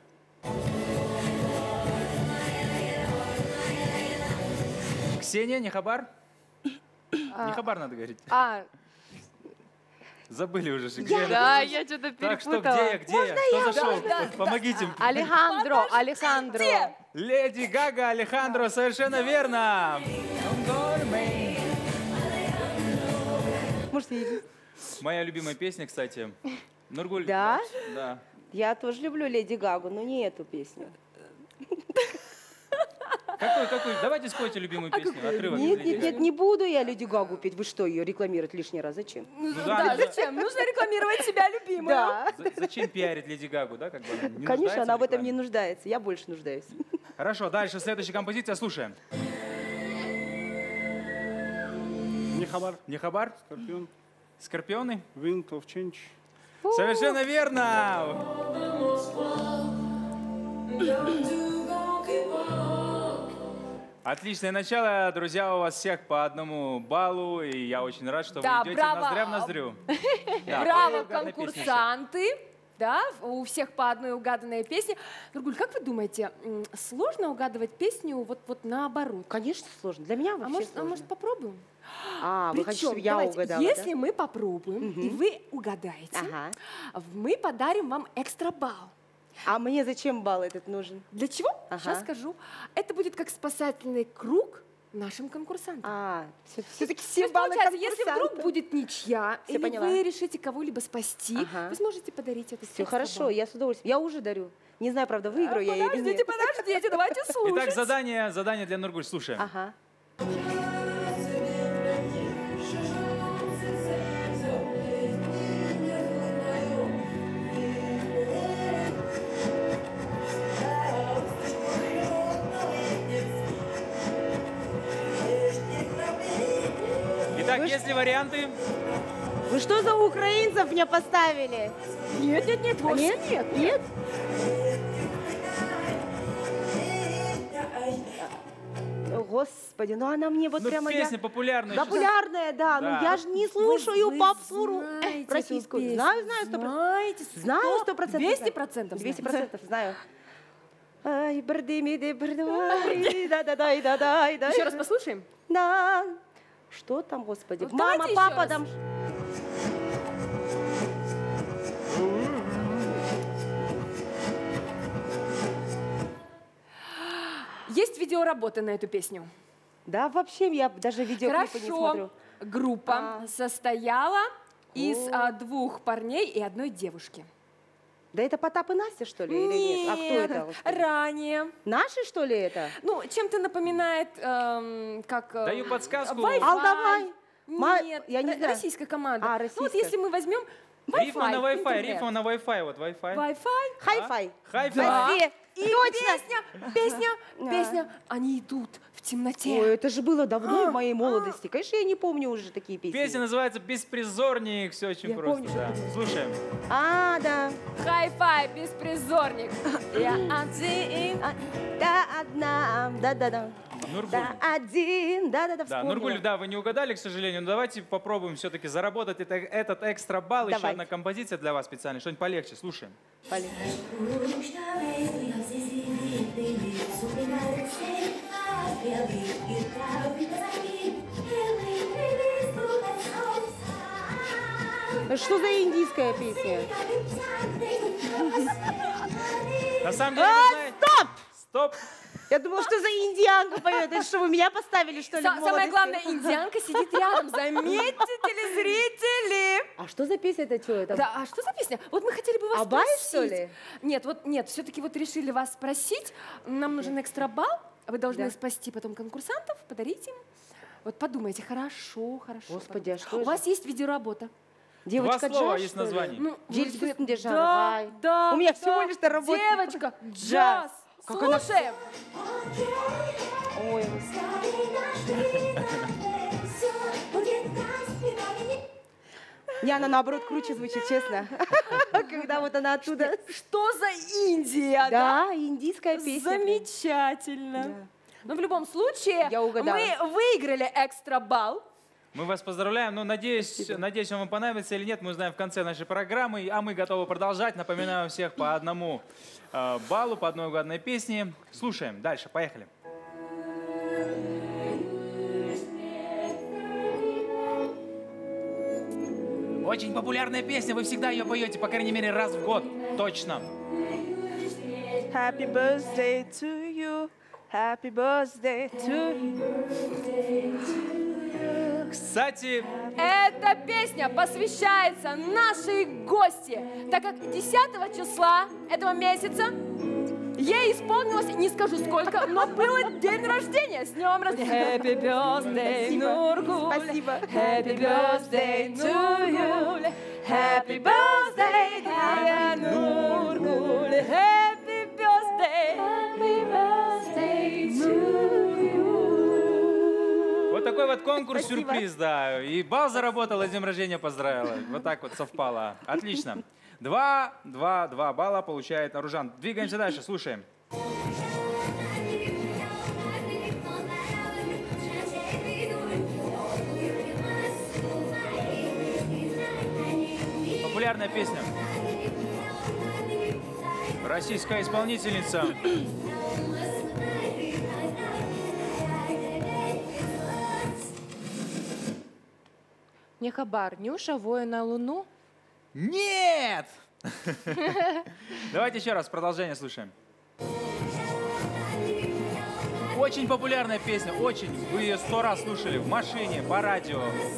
[SPEAKER 2] Ксения, не хабар? Не хабар надо говорить.
[SPEAKER 6] А,
[SPEAKER 2] Забыли уже, где
[SPEAKER 6] да,
[SPEAKER 2] это.
[SPEAKER 6] я что-то
[SPEAKER 2] Так что,
[SPEAKER 6] перепутала.
[SPEAKER 2] где я, где я? Кто зашел? Помогите.
[SPEAKER 6] Алехандро, Алехандро.
[SPEAKER 2] Леди Гага, Алехандро, совершенно верно.
[SPEAKER 4] Может, я...
[SPEAKER 2] Моя любимая песня, кстати. Нургуль.
[SPEAKER 4] Да?
[SPEAKER 2] Да.
[SPEAKER 4] я тоже люблю Леди Гагу, но не эту песню.
[SPEAKER 2] Какой, какой? Давайте спойте любимую песню. Отрывок. из
[SPEAKER 4] Нет,
[SPEAKER 2] Леди
[SPEAKER 4] нет, нет,
[SPEAKER 2] Гаги.
[SPEAKER 4] не буду я Леди Гагу петь. Вы что, ее рекламировать лишний раз? Зачем?
[SPEAKER 2] Ну
[SPEAKER 1] Да, зачем? Нужно рекламировать себя любимую.
[SPEAKER 4] Да.
[SPEAKER 2] За- Зачем пиарить Леди Гагу, да? Как бы она не
[SPEAKER 4] Конечно,
[SPEAKER 2] нуждается
[SPEAKER 4] она
[SPEAKER 2] в
[SPEAKER 4] в этом не
[SPEAKER 2] рекламе.
[SPEAKER 4] нуждается. Я больше нуждаюсь.
[SPEAKER 2] Хорошо, дальше следующая композиция, слушаем.
[SPEAKER 7] Не хабар.
[SPEAKER 2] Не хабар?
[SPEAKER 7] Скорпион.
[SPEAKER 2] Скорпионы?
[SPEAKER 7] Wind of Change.
[SPEAKER 2] Совершенно верно! Отличное начало, друзья, у вас всех по одному баллу, и я очень рад, что
[SPEAKER 1] Да,
[SPEAKER 2] вы идете
[SPEAKER 1] браво.
[SPEAKER 2] ноздря в ноздрю. Да,
[SPEAKER 1] Браво,
[SPEAKER 2] угарная песня еще.
[SPEAKER 1] конкурсанты. Да, у всех по одной угаданной песне. Нургуль, как вы думаете, м, сложно угадывать песню вот, вот наоборот?
[SPEAKER 4] Конечно, сложно. Для меня
[SPEAKER 1] А
[SPEAKER 4] вообще
[SPEAKER 1] может, а
[SPEAKER 4] сложно.
[SPEAKER 1] может попробуем?
[SPEAKER 4] А, вы хотите,
[SPEAKER 1] Причем,
[SPEAKER 4] чтобы я
[SPEAKER 1] давайте,
[SPEAKER 4] угадала,
[SPEAKER 1] если
[SPEAKER 4] да?
[SPEAKER 1] мы попробуем, и вы угадаете,
[SPEAKER 4] Ага.
[SPEAKER 1] мы подарим вам экстра балл.
[SPEAKER 4] А мне зачем балл этот нужен?
[SPEAKER 1] Для чего?
[SPEAKER 4] Ага.
[SPEAKER 1] Сейчас скажу. Это будет как спасательный круг нашим конкурсантам.
[SPEAKER 4] А, все-таки
[SPEAKER 1] То
[SPEAKER 4] все
[SPEAKER 1] есть,
[SPEAKER 4] баллы
[SPEAKER 1] получается, если вдруг
[SPEAKER 4] конкурсанта.
[SPEAKER 1] будет ничья,
[SPEAKER 4] Всё
[SPEAKER 1] или
[SPEAKER 4] поняла.
[SPEAKER 1] вы решите кого-либо спасти,
[SPEAKER 4] Ага.
[SPEAKER 1] вы сможете подарить этот
[SPEAKER 4] Все
[SPEAKER 1] экстра
[SPEAKER 4] хорошо,
[SPEAKER 1] балл.
[SPEAKER 4] я с удовольствием. Я уже дарю. Не знаю, правда, выиграю я или
[SPEAKER 1] Подождите,
[SPEAKER 4] нет.
[SPEAKER 1] подождите, давайте слушать.
[SPEAKER 2] Итак, задание, задание для Нургуль, слушаем.
[SPEAKER 4] Ага.
[SPEAKER 2] Итак, есть ли варианты?
[SPEAKER 4] Вы что за украинцев мне поставили?
[SPEAKER 1] Нет, нет, нет, вовсе
[SPEAKER 4] Нет?
[SPEAKER 1] нет.
[SPEAKER 4] Нет? О, Господи, ну она мне вот
[SPEAKER 2] Ну,
[SPEAKER 4] прямо... я-
[SPEAKER 2] песня популярная. сейчас.
[SPEAKER 4] Популярная, да,
[SPEAKER 2] Да.
[SPEAKER 4] но я же не
[SPEAKER 1] Вы-
[SPEAKER 4] слушаю
[SPEAKER 1] вы
[SPEAKER 4] попсуру
[SPEAKER 1] знаете эту
[SPEAKER 4] российскую.
[SPEAKER 1] песню?
[SPEAKER 4] Знаю, знаю, сто процентов.
[SPEAKER 1] Знаете,
[SPEAKER 4] Знаю, сто процентов.
[SPEAKER 1] Двести процентов.
[SPEAKER 4] Двести процентов знаю. Ай, бардыми ды бардой, да-да-дай, да-дай, да.
[SPEAKER 1] Еще раз послушаем.
[SPEAKER 4] Да. Что там, Господи?
[SPEAKER 1] Ну,
[SPEAKER 4] Мама,
[SPEAKER 1] давайте еще
[SPEAKER 4] папа
[SPEAKER 1] раз.
[SPEAKER 4] там.
[SPEAKER 1] Есть видеоработа на эту песню.
[SPEAKER 4] Да, вообще, я даже видеоклипы не смотрю.
[SPEAKER 1] Хорошо. Группа
[SPEAKER 4] А.
[SPEAKER 1] состояла из
[SPEAKER 4] О.
[SPEAKER 1] а, двух парней и одной девушки.
[SPEAKER 4] Да это Потап и Настя, что ли, или нет? А кто это? Господи?
[SPEAKER 1] Ранее.
[SPEAKER 4] Наши, что ли, это?
[SPEAKER 1] Ну, чем-то напоминает, эм, как... э,
[SPEAKER 2] Даю подсказку.
[SPEAKER 1] Wi-Fi.
[SPEAKER 4] Алдавай. Ма-
[SPEAKER 1] Нет,
[SPEAKER 4] я не
[SPEAKER 1] р-
[SPEAKER 4] знаю.
[SPEAKER 1] российская команда.
[SPEAKER 4] А,
[SPEAKER 1] Ну, вот
[SPEAKER 4] российская.
[SPEAKER 1] если мы возьмем
[SPEAKER 2] Рифма на Wi-Fi,
[SPEAKER 1] интернет.
[SPEAKER 2] рифма на Wi-Fi, вот Wi-Fi.
[SPEAKER 1] Wi-Fi.
[SPEAKER 4] Хай-фай.
[SPEAKER 2] Хай-фай.
[SPEAKER 1] Да.
[SPEAKER 4] Спасибо.
[SPEAKER 1] И песня, песня,
[SPEAKER 4] Да.
[SPEAKER 1] песня. Они идут в темноте.
[SPEAKER 4] Ой, это же было давно в моей молодости. Конечно, я не помню уже такие песни.
[SPEAKER 2] Песня называется «Беспризорник», все очень
[SPEAKER 4] Я
[SPEAKER 2] просто.
[SPEAKER 4] помню, что
[SPEAKER 2] да.
[SPEAKER 4] это было.
[SPEAKER 2] Слушаем.
[SPEAKER 4] А, да.
[SPEAKER 1] Хай-фай, беспризорник. Я один.
[SPEAKER 4] А, да, одна. Да-да-да.
[SPEAKER 2] Нургуль.
[SPEAKER 4] Да, один. Да-да-да,
[SPEAKER 2] Да,
[SPEAKER 4] вспомнила.
[SPEAKER 2] Нургуль, да, вы не угадали, к сожалению, но давайте попробуем все-таки заработать это, этот экстра балл. Еще
[SPEAKER 4] Давайте.
[SPEAKER 2] одна композиция для вас специально, что-нибудь полегче, слушаем.
[SPEAKER 4] Поле. Что за индийская песня?
[SPEAKER 2] На самом деле, вы знаете...
[SPEAKER 4] Стоп!
[SPEAKER 2] Стоп!
[SPEAKER 4] Я думала, что за индианка поет. Это что, вы меня поставили, что ли, в
[SPEAKER 1] Са- Самое
[SPEAKER 4] молодости?
[SPEAKER 1] главное, индианка сидит рядом. Заметьте, телезрители.
[SPEAKER 4] А что за песня это? Что это?
[SPEAKER 1] Да, а что за песня? Вот мы хотели бы вас
[SPEAKER 4] Абай,
[SPEAKER 1] спросить.
[SPEAKER 4] что ли?
[SPEAKER 1] Нет, вот нет, все-таки вот решили вас спросить. Нам нужен экстра балл. Вы должны
[SPEAKER 4] Да.
[SPEAKER 1] спасти потом конкурсантов, подарить им. Вот подумайте, хорошо, хорошо.
[SPEAKER 4] Господи, а
[SPEAKER 1] подумайте.
[SPEAKER 4] что
[SPEAKER 1] У
[SPEAKER 4] же?
[SPEAKER 1] вас есть видеоработа.
[SPEAKER 4] Девочка
[SPEAKER 2] Два слова
[SPEAKER 4] джаз,
[SPEAKER 2] есть
[SPEAKER 4] что ли?
[SPEAKER 2] название.
[SPEAKER 1] Ну,
[SPEAKER 4] Жильцы
[SPEAKER 1] вроде бы-
[SPEAKER 4] Снежана,
[SPEAKER 1] да,
[SPEAKER 4] Вай.
[SPEAKER 1] да,
[SPEAKER 4] У меня
[SPEAKER 1] да.
[SPEAKER 4] всего лишь-то работа.
[SPEAKER 1] Девочка,
[SPEAKER 4] Джаз.
[SPEAKER 1] джаз.
[SPEAKER 4] Как она-
[SPEAKER 1] Слушаем.
[SPEAKER 4] Ой, не, она наоборот круче звучит, честно. Когда вот она оттуда.
[SPEAKER 1] Что за Индия, да?
[SPEAKER 4] Да, индийская песня.
[SPEAKER 1] Замечательно.
[SPEAKER 4] Да.
[SPEAKER 1] Но в любом случае,
[SPEAKER 4] Я угадала.
[SPEAKER 1] мы выиграли экстра балл.
[SPEAKER 2] Мы вас поздравляем, но надеюсь, надеюсь, он вам понравится или нет, мы узнаем в конце нашей программы, а мы готовы продолжать. Напоминаю всех по одному э, баллу, по одной угаданной песне. Слушаем дальше, поехали. Очень популярная песня, вы всегда ее поете, по крайней мере, раз в год, точно.
[SPEAKER 5] Happy birthday to you. Happy birthday to you.
[SPEAKER 2] Кстати,
[SPEAKER 1] Эта песня посвящается нашей гости, так как десятого числа этого месяца ей исполнилось, не скажу сколько, но было день рождения. С днем рождения! Happy birthday, Нургуль!
[SPEAKER 4] Спасибо.
[SPEAKER 1] Happy birthday to you! Happy birthday, dear Нургуль! Happy birthday! Happy birthday to you!
[SPEAKER 2] вот такой вот конкурс-сюрприз, да. И балл заработала, с днем рождения поздравила. Вот так вот совпало. Отлично. Два, два, два балла получает Наружан. Двигаемся дальше, слушаем. Популярная песня. Российская исполнительница.
[SPEAKER 6] Не хабар. Нюша, воин на луну.
[SPEAKER 2] Нет! Давайте еще раз продолжение слушаем. Очень популярная песня, очень. Вы ее сто раз слушали в машине, по радио.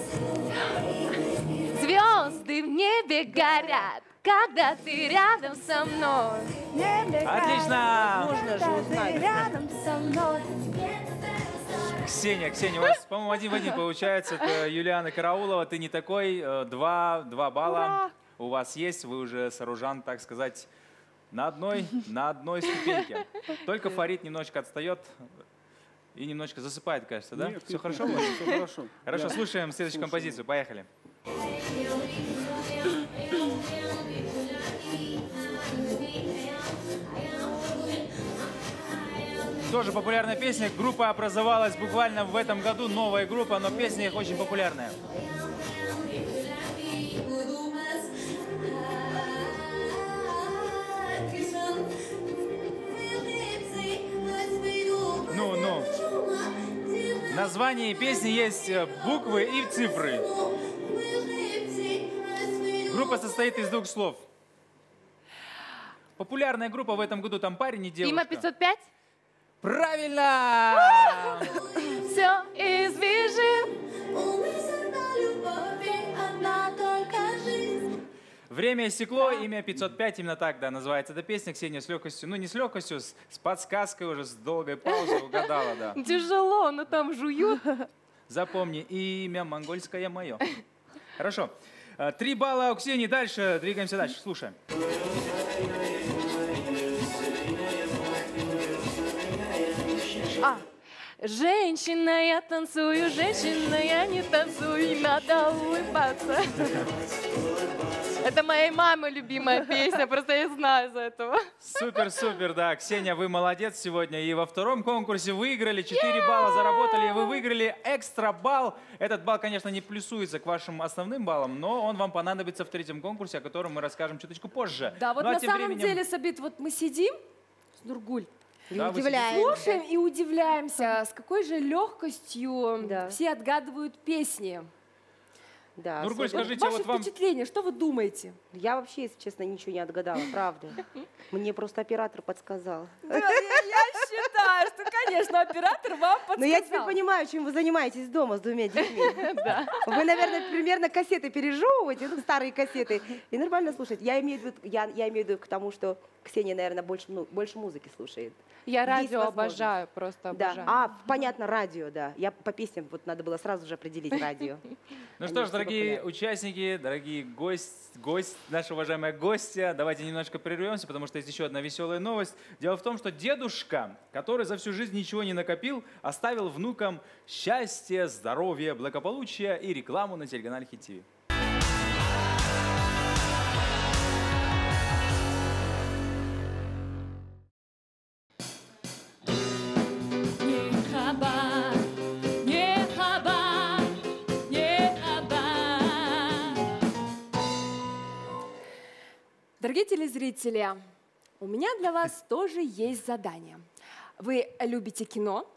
[SPEAKER 3] Звезды в небе горят, когда ты рядом со мной.
[SPEAKER 2] Отлично!
[SPEAKER 4] Можно же узнать.
[SPEAKER 3] Рядом со мной.
[SPEAKER 2] Ксения, Ксения, у вас, по-моему, один в один получается. Это Юлиана Караулова. Ты не такой. э, Два, два балла у вас есть. Вы уже с Аружан, так сказать, на одной, на одной ступеньке. Только Фарид немножечко отстает и немножечко засыпает, кажется, да?
[SPEAKER 7] Нет,
[SPEAKER 2] Все
[SPEAKER 7] нет,
[SPEAKER 2] хорошо?
[SPEAKER 7] нет, всё хорошо.
[SPEAKER 2] Хорошо,
[SPEAKER 7] Я
[SPEAKER 2] слушаем следующую
[SPEAKER 7] слушаю.
[SPEAKER 2] композицию. Поехали. Тоже популярная песня. Группа образовалась буквально в этом году. Новая группа, но песня их очень популярная. Ну, ну. В названии песни есть э, буквы и цифры. Группа состоит из двух слов. Популярная группа в этом году, там парень и девушка.
[SPEAKER 3] Има пятьсот пять?
[SPEAKER 2] Правильно!
[SPEAKER 3] Все избежим.
[SPEAKER 2] Время истекло, имя пятьсот пять, именно так, да, называется эта песня. Ксения с легкостью, ну не с легкостью, с, с подсказкой уже, с долгой паузой угадала, да.
[SPEAKER 6] Тяжело, но там жуют.
[SPEAKER 2] Запомни, имя монгольское мое. Хорошо. Э, Три балла у Ксении. Дальше, двигаемся дальше, слушаем.
[SPEAKER 6] А. Женщина, я танцую, женщина, я не танцую, надо улыбаться. Это моей мамы любимая песня, просто я знаю из-за этого.
[SPEAKER 2] Супер, супер, да. Ксения, вы молодец сегодня. И во втором конкурсе выиграли. четыре балла заработали, и вы выиграли экстра балл. Этот балл, конечно, не плюсуется к вашим основным баллам, но он вам понадобится в третьем конкурсе, о котором мы расскажем чуточку позже.
[SPEAKER 1] Да, вот
[SPEAKER 2] Ну, а
[SPEAKER 1] на
[SPEAKER 2] тем
[SPEAKER 1] самом
[SPEAKER 2] временем-
[SPEAKER 1] деле, Сабит, вот мы сидим с Нургуль,
[SPEAKER 4] И
[SPEAKER 2] Да, вы
[SPEAKER 4] удивляем.
[SPEAKER 1] слушаем и удивляемся, с какой же легкостью
[SPEAKER 4] Да.
[SPEAKER 1] все отгадывают песни.
[SPEAKER 4] Да,
[SPEAKER 2] Нургуль,
[SPEAKER 4] особенно-
[SPEAKER 2] скажите, а
[SPEAKER 1] Ваши
[SPEAKER 2] вот вам...
[SPEAKER 1] впечатления, что вы думаете?
[SPEAKER 4] Я вообще, если честно, ничего не отгадала, правда. Мне просто оператор подсказал.
[SPEAKER 1] Да, я, я считаю, что, конечно, оператор вам подсказал.
[SPEAKER 4] Но я теперь понимаю, чем вы занимаетесь дома с двумя детьми. Вы, наверное, примерно кассеты пережевываете, ну, старые кассеты, и нормально слушаете. Я имею в виду, я, я имею в виду к тому, что Ксения, наверное, больше, ну, больше музыки слушает.
[SPEAKER 6] Я
[SPEAKER 4] Есть
[SPEAKER 6] радио
[SPEAKER 4] возможность.
[SPEAKER 6] обожаю, просто
[SPEAKER 4] Да.
[SPEAKER 6] обожаю.
[SPEAKER 4] А, понятно, радио, да. Я по песням, вот надо было сразу же определить радио.
[SPEAKER 2] Ну
[SPEAKER 4] Они
[SPEAKER 2] что ж,
[SPEAKER 4] все
[SPEAKER 2] дорогие
[SPEAKER 4] популярны.
[SPEAKER 2] участники, дорогие гость, гость, наша уважаемая гостья, давайте немножко прервемся, потому что есть еще одна веселая новость. Дело в том, что дедушка, который за всю жизнь ничего не накопил, оставил внукам счастье, здоровье, благополучие и рекламу на телеканале Хит ТВ.
[SPEAKER 1] Дорогие телезрители, у меня для вас тоже есть задание. Вы любите кино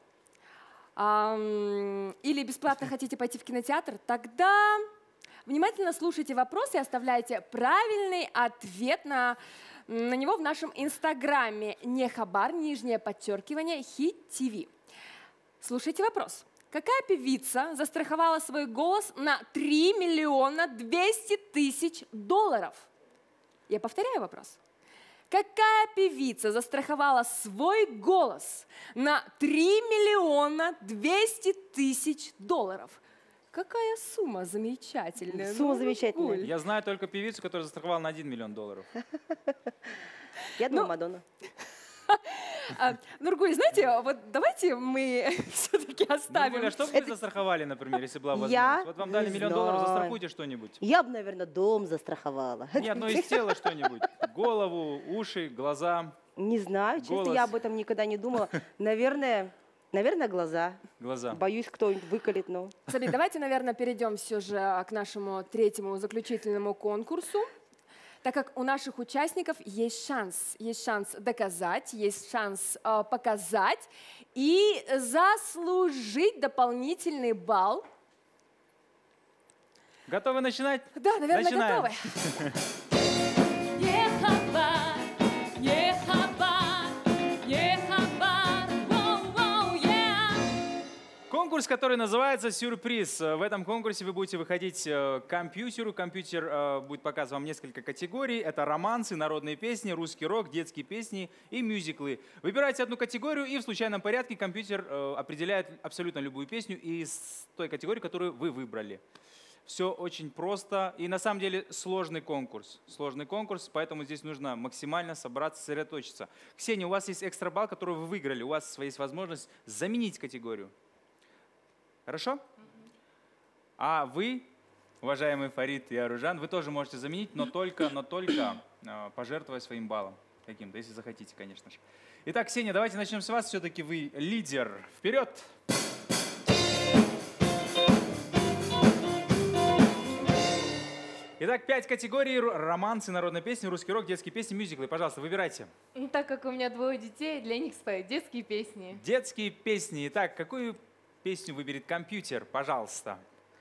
[SPEAKER 1] ам, или бесплатно хотите пойти в кинотеатр? Тогда внимательно слушайте вопрос и оставляйте правильный ответ на, на него в нашем инстаграме нехабар, нижнее подчеркивание, Хит ТВ. Слушайте вопрос. Какая певица застраховала свой голос на три миллиона двести тысяч долларов? Я повторяю вопрос. Какая певица застраховала свой голос на три миллиона двести тысяч долларов? Какая сумма замечательная.
[SPEAKER 4] Сумма
[SPEAKER 1] ну,
[SPEAKER 4] замечательная.
[SPEAKER 1] Гуль.
[SPEAKER 2] Я знаю только певицу, которая застраховала на один миллион долларов.
[SPEAKER 4] Я думаю,
[SPEAKER 1] Ну,
[SPEAKER 4] Мадонна.
[SPEAKER 1] А, Нургуль, знаете, вот давайте мы все-таки оставим.
[SPEAKER 2] Нургуль, а что бы вы застраховали, например, если была возможность?
[SPEAKER 4] Я
[SPEAKER 2] Вот вам дали
[SPEAKER 4] не
[SPEAKER 2] миллион долларов,
[SPEAKER 4] знаю.
[SPEAKER 2] застрахуйте что-нибудь.
[SPEAKER 4] Я бы, наверное, дом застраховала.
[SPEAKER 2] Нет, ну из тела что-нибудь. Голову, уши, глаза,
[SPEAKER 4] Не знаю, честно,
[SPEAKER 2] Голос.
[SPEAKER 4] я об этом никогда не думала. Наверное, наверное, глаза.
[SPEAKER 2] глаза.
[SPEAKER 4] Боюсь, кто-нибудь выколет, но...
[SPEAKER 1] Саби, давайте, наверное, перейдем все же к нашему третьему заключительному конкурсу. Так как у наших участников есть шанс, есть шанс доказать, есть шанс э, показать и заслужить дополнительный балл.
[SPEAKER 2] Готовы начинать?
[SPEAKER 1] Да, наверное,
[SPEAKER 2] Начинаем.
[SPEAKER 1] готовы.
[SPEAKER 2] Конкурс, который называется «Сюрприз». В этом конкурсе вы будете выходить э, к компьютеру. Компьютер э, будет показывать вам несколько категорий. Это романсы, народные песни, русский рок, детские песни и мюзиклы. Выбирайте одну категорию, и в случайном порядке компьютер э, определяет абсолютно любую песню из той категории, которую вы выбрали. Все очень просто и на самом деле сложный конкурс. Сложный конкурс, поэтому здесь нужно максимально собраться, сосредоточиться. Ксения, у вас есть экстра балл, который вы выиграли. У вас есть возможность заменить категорию. Хорошо? А вы, уважаемый Фарид и Аружан, вы тоже можете заменить, но только, но только э, пожертвуя своим баллом каким-то, если захотите, конечно же. Итак, Ксения, давайте начнем с вас. Все-таки вы лидер. Вперед! Итак, пять категорий: романсы, народные песни, русский рок, детские песни, мюзиклы. Пожалуйста, выбирайте.
[SPEAKER 6] Ну, так как у меня двое детей, для них спою детские песни.
[SPEAKER 2] Детские песни. Итак, какую песню выберет компьютер? Пожалуйста.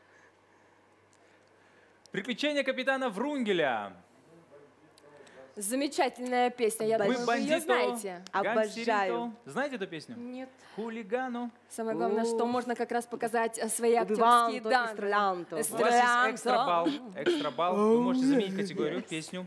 [SPEAKER 2] «Приключения капитана Врунгеля».
[SPEAKER 1] Замечательная песня, я
[SPEAKER 2] Мы
[SPEAKER 1] думаю, вы ее
[SPEAKER 2] бандиту,
[SPEAKER 1] знаете.
[SPEAKER 4] Обожаю.
[SPEAKER 2] гангстериту. Знаете эту песню?
[SPEAKER 6] Нет.
[SPEAKER 2] Хулигану.
[SPEAKER 1] Самое главное, что можно как раз показать э, свои актерские
[SPEAKER 4] Убиванто,
[SPEAKER 1] данные.
[SPEAKER 4] эстрелянто.
[SPEAKER 2] У вас есть экстра балл. Экстра балл. Вы можете заменить категорию, песню.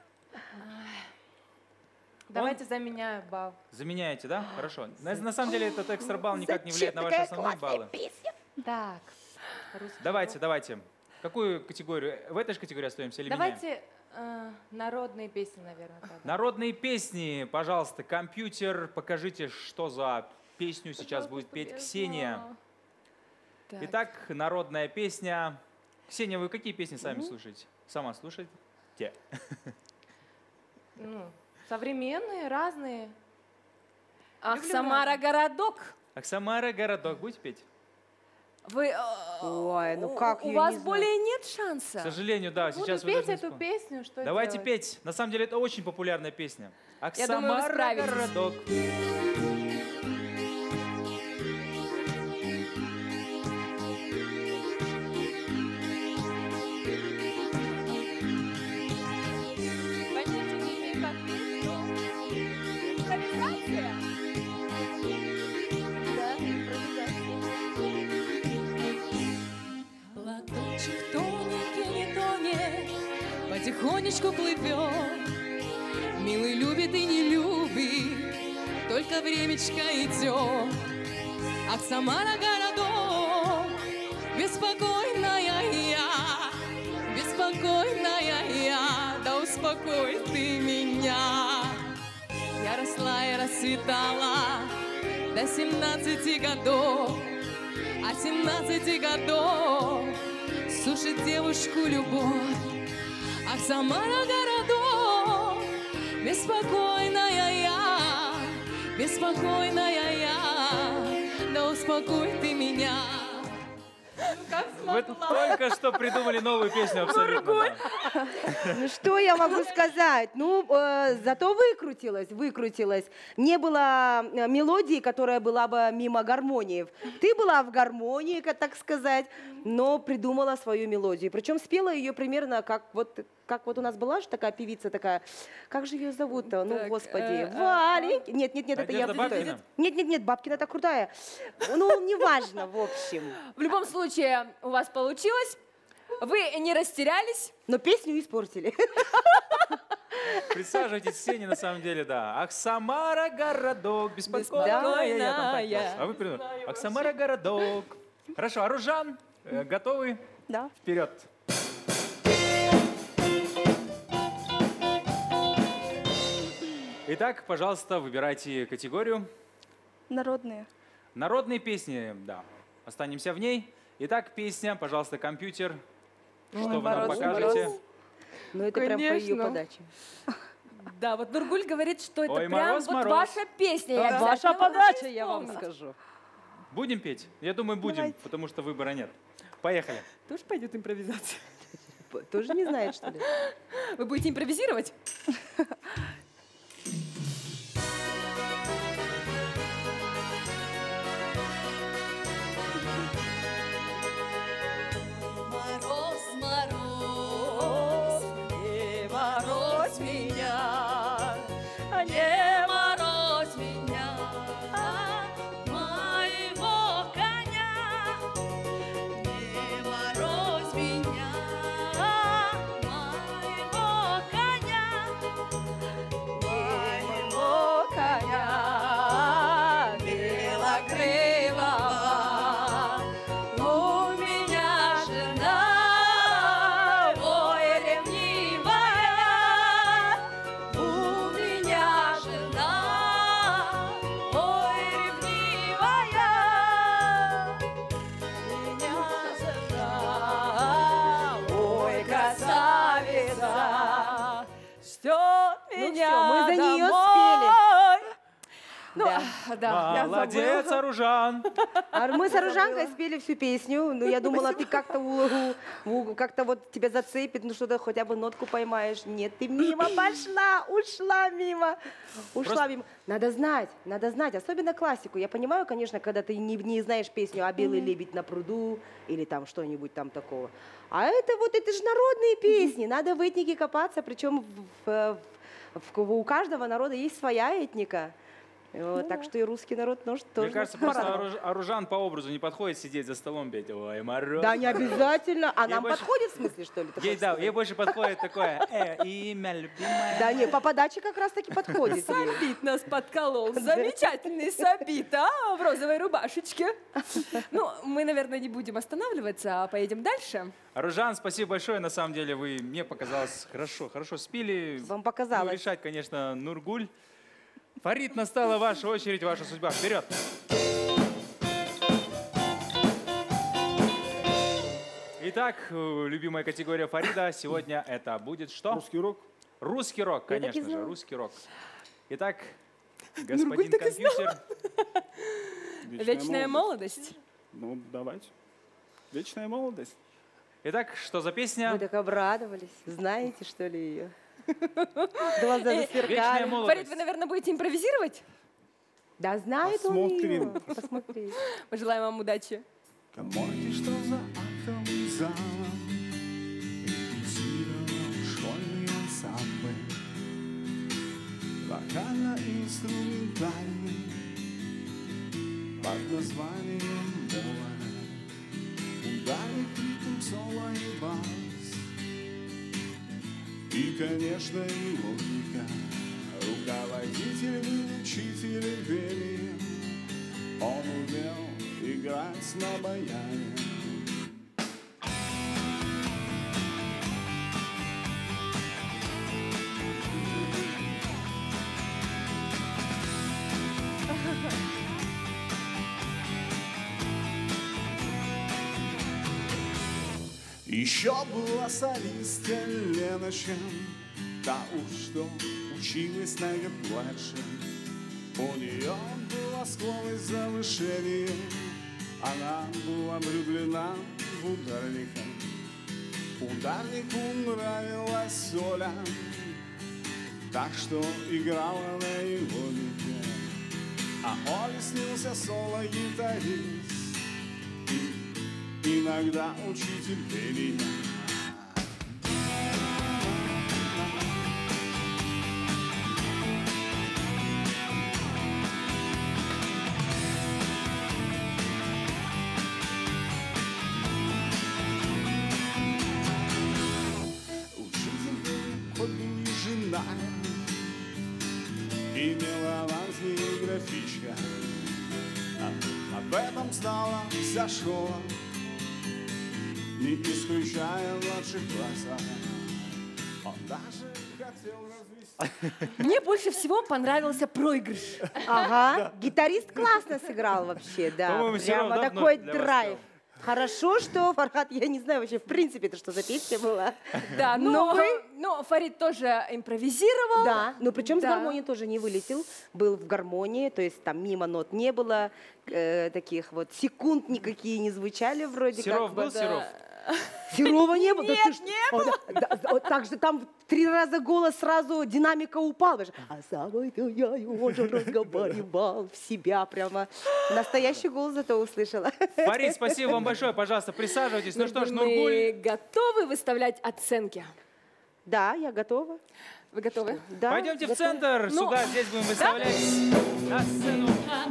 [SPEAKER 6] Давайте заменяю бал.
[SPEAKER 2] Заменяете, да? Хорошо. На, на самом деле этот экстра балл никак не влияет на ваши основные баллы.
[SPEAKER 6] Так.
[SPEAKER 2] Давайте, давайте. Какую категорию? В этой же категории остаемся или меняем?
[SPEAKER 6] Давайте э, народные песни, наверное. тогда.
[SPEAKER 2] Народные песни, пожалуйста, компьютер, покажите, что за песню сейчас будет петь Ксения.
[SPEAKER 1] Так.
[SPEAKER 2] Итак, народная песня. Ксения, вы какие песни сами слушаете? Сама слушаете?
[SPEAKER 6] Ну, современные, разные.
[SPEAKER 1] Ах,
[SPEAKER 6] Люблю
[SPEAKER 1] Самара,
[SPEAKER 6] разные.
[SPEAKER 1] городок.
[SPEAKER 2] Аксамара, городок, будете петь?
[SPEAKER 1] Вы, э,
[SPEAKER 4] Ой, ну как
[SPEAKER 1] у
[SPEAKER 4] её
[SPEAKER 1] вас
[SPEAKER 4] не знать?
[SPEAKER 1] более нет
[SPEAKER 2] К
[SPEAKER 1] шанса.
[SPEAKER 2] сожалению, да,
[SPEAKER 6] Буду
[SPEAKER 2] сейчас вы
[SPEAKER 6] петь
[SPEAKER 2] даже не
[SPEAKER 6] эту
[SPEAKER 2] спо-
[SPEAKER 6] песню, что
[SPEAKER 2] Давайте
[SPEAKER 6] делать?
[SPEAKER 2] петь. На самом деле это очень популярная песня.
[SPEAKER 1] Я думаю, вы
[SPEAKER 2] Аксамара,
[SPEAKER 1] справитесь.
[SPEAKER 2] городок.
[SPEAKER 3] потихонечку плывет. Милый любит и не любит, только времечко идет. Ах, Самара городок, беспокойная я, беспокойная я, да успокой ты меня. Я росла и расцветала до семнадцати годов, а семнадцати годов сушит девушку любовь. Ах, Самара городок, беспокойная я, беспокойная я, да успокой ты меня.
[SPEAKER 2] Вы только что придумали новую песню абсолютно. Да.
[SPEAKER 4] Ну что я могу сказать? Ну, э, зато выкрутилась, выкрутилась. Не было э, мелодии, которая была бы мимо гармонии. Ты была в гармонии, как так сказать, но придумала свою мелодию. Причем спела ее примерно как вот, как вот у нас была же такая певица такая. Как же ее зовут-то? Ну,
[SPEAKER 6] Так,
[SPEAKER 4] господи.
[SPEAKER 6] э,
[SPEAKER 4] Валя. Нет, нет, нет, это я.
[SPEAKER 2] Надежда Бабкина?
[SPEAKER 4] Нет, нет, нет, Бабкина-то крутая. Ну, неважно, в общем.
[SPEAKER 1] В любом случае, у вас получилось. Вы не растерялись.
[SPEAKER 4] Но песню испортили.
[SPEAKER 2] Присаживайтесь, все на самом деле, да. Ах, Самара городок, беспокойная я. Там так
[SPEAKER 6] Беспокойная.
[SPEAKER 2] просто. А вы придумали. Ах, Самара городок. Хорошо, Аружан, э, готовы?
[SPEAKER 5] Да.
[SPEAKER 2] Вперед. Итак, пожалуйста, выбирайте категорию.
[SPEAKER 5] Народные.
[SPEAKER 2] Народные песни, да. Останемся в ней. Итак, песня, пожалуйста, компьютер. Что вы нам
[SPEAKER 6] Мороз,
[SPEAKER 2] покажете?
[SPEAKER 6] Мороз.
[SPEAKER 4] Ну, это прям по ее
[SPEAKER 6] Конечно.
[SPEAKER 4] подаче.
[SPEAKER 1] Да, вот Нургуль говорит, что это
[SPEAKER 2] Ой,
[SPEAKER 1] прям
[SPEAKER 2] мороз,
[SPEAKER 1] вот
[SPEAKER 2] мороз.
[SPEAKER 1] ваша песня. Я
[SPEAKER 5] Ваша
[SPEAKER 1] обязательно
[SPEAKER 5] подача,
[SPEAKER 1] должна
[SPEAKER 5] я вам
[SPEAKER 1] исполнить.
[SPEAKER 5] скажу.
[SPEAKER 2] Будем петь? Я думаю, будем,
[SPEAKER 5] Давайте.
[SPEAKER 2] потому что выбора нет. Поехали.
[SPEAKER 1] Тоже пойдет импровизация.
[SPEAKER 4] Тоже не знает, что ли?
[SPEAKER 1] Вы будете импровизировать?
[SPEAKER 3] Мороз, мороз, не морозь меня, не морозь меня, моего коня. Не морозь меня, моего коня, моего коня белокрылого. У меня жена, ой, ревнивая. У меня жена, ой, ревнивая. У меня жена, ой, красавица. Ждет
[SPEAKER 4] Ну
[SPEAKER 3] меня
[SPEAKER 4] всё, мы за нее
[SPEAKER 3] домой.
[SPEAKER 1] Ну,
[SPEAKER 4] Да.
[SPEAKER 1] да.
[SPEAKER 2] Молодец, Аружан.
[SPEAKER 4] А мы с Аружанкой спели всю песню. Ну, я думала, ты как-то у- у- как-то вот тебя зацепит, ну что-то хотя бы нотку поймаешь. Нет, ты мимо пошла, ушла мимо. Ушла
[SPEAKER 2] Просто-
[SPEAKER 4] мимо. Надо знать, надо знать, особенно классику. Я понимаю, конечно, когда ты не, не знаешь песню «А белый лебедь на пруду» или там что-нибудь там такого. А это вот, это же народные песни. Надо в этнике копаться, причем в- в- в- у каждого народа есть своя этника. Вот, так что и русский народ тоже.
[SPEAKER 2] Мне кажется, просто
[SPEAKER 4] пора.
[SPEAKER 2] Аруж- Аружан по образу не подходит сидеть за столом петь. Ой, мороз.
[SPEAKER 4] Да, не обязательно. А
[SPEAKER 2] Ей
[SPEAKER 4] нам
[SPEAKER 2] больше-
[SPEAKER 4] подходит в смысле, что ли? такое
[SPEAKER 2] Ей, да,
[SPEAKER 4] слово?
[SPEAKER 2] ей больше подходит такое э, имя любимое.
[SPEAKER 4] Да, не, по подаче как раз таки подходит. ей.
[SPEAKER 1] Сабит нас подколол. Замечательный Сабит, а? В розовой рубашечке. Ну, мы, наверное, не будем останавливаться, а поедем дальше.
[SPEAKER 2] Аружан, спасибо большое. На самом деле вы, мне показалось, хорошо, хорошо спели.
[SPEAKER 4] Вам показалось.
[SPEAKER 2] Ну, решать, конечно, Нургуль. Фарид, настала ваша очередь, ваша судьба. Вперед! Итак, э, любимая категория Фарида сегодня это будет что?
[SPEAKER 7] Русский рок.
[SPEAKER 2] Русский рок,
[SPEAKER 4] Я так и
[SPEAKER 2] конечно же,
[SPEAKER 4] знала.
[SPEAKER 2] русский рок. Итак, господин компьютер.
[SPEAKER 1] Вечная молодость.
[SPEAKER 7] Ну, давайте. Вечная молодость.
[SPEAKER 2] Итак, что за песня?
[SPEAKER 4] Вы так обрадовались. Знаете, что ли, ее? Глаза
[SPEAKER 1] Э,
[SPEAKER 2] Вечная
[SPEAKER 4] засверкали.
[SPEAKER 2] молодость.
[SPEAKER 1] Фарид, вы, наверное, будете импровизировать?
[SPEAKER 4] Да, знает он
[SPEAKER 7] Посмотрим.
[SPEAKER 4] ее. Посмотри.
[SPEAKER 1] Мы желаем вам удачи.
[SPEAKER 8] Коморки, что за актовым залом репетировал школьные ансамбль. Вокально-инструментальный под названием «Море». Ударит ритм соло и бас. И И, конечно, и логика. Руководитель и учитель пения. Он умел играть на баяне. Еще была солистка Леночка, та уж что училась на год младше. У нее была склонность к завышению, она была влюблена в ударника. Ударнику нравилась Оля, так что играла на его веке. А Оле снился соло-гитарист, иногда учитель пения. Учитель пения хоть и жена, имела аванс географичка. Об этом знала вся школа, не исключая младших классов. Он даже хотел развести.
[SPEAKER 1] Мне больше всего понравился проигрыш.
[SPEAKER 4] Ага, гитарист классно сыграл вообще, да.
[SPEAKER 2] По-моему, всё
[SPEAKER 4] Прямо
[SPEAKER 2] равно
[SPEAKER 4] такой
[SPEAKER 2] для вас
[SPEAKER 4] драйв. Хорошо, что Фархат, я не знаю вообще, в принципе, это что за песня была.
[SPEAKER 1] Да,
[SPEAKER 4] Но
[SPEAKER 1] но,
[SPEAKER 4] вы-
[SPEAKER 1] но Фарид тоже импровизировал.
[SPEAKER 4] Да, но причем
[SPEAKER 1] Да.
[SPEAKER 4] с гармонии тоже не вылетел, был в гармонии, то есть там мимо нот не было, э, таких вот секунд никакие не звучали вроде
[SPEAKER 2] Серов
[SPEAKER 4] как бы,
[SPEAKER 2] был,
[SPEAKER 4] да.
[SPEAKER 2] Серов?
[SPEAKER 4] Серова не было? Да
[SPEAKER 1] Нет,
[SPEAKER 4] ты ж-
[SPEAKER 1] не
[SPEAKER 4] О, да, да, вот так же там в три раза голос сразу, динамика упала. А самой-то я и уже разговаривал в себя прямо. Настоящий голос зато услышала.
[SPEAKER 2] Фарид, спасибо вам большое. Пожалуйста, присаживайтесь. Ну что ж, Нургуль.
[SPEAKER 1] Мы готовы выставлять оценки?
[SPEAKER 4] Да, я готова.
[SPEAKER 1] Вы готовы?
[SPEAKER 4] Да,
[SPEAKER 2] Пойдемте в
[SPEAKER 4] готова.
[SPEAKER 2] центр.
[SPEAKER 1] Ну,
[SPEAKER 2] Сюда, здесь будем выставлять на сцену.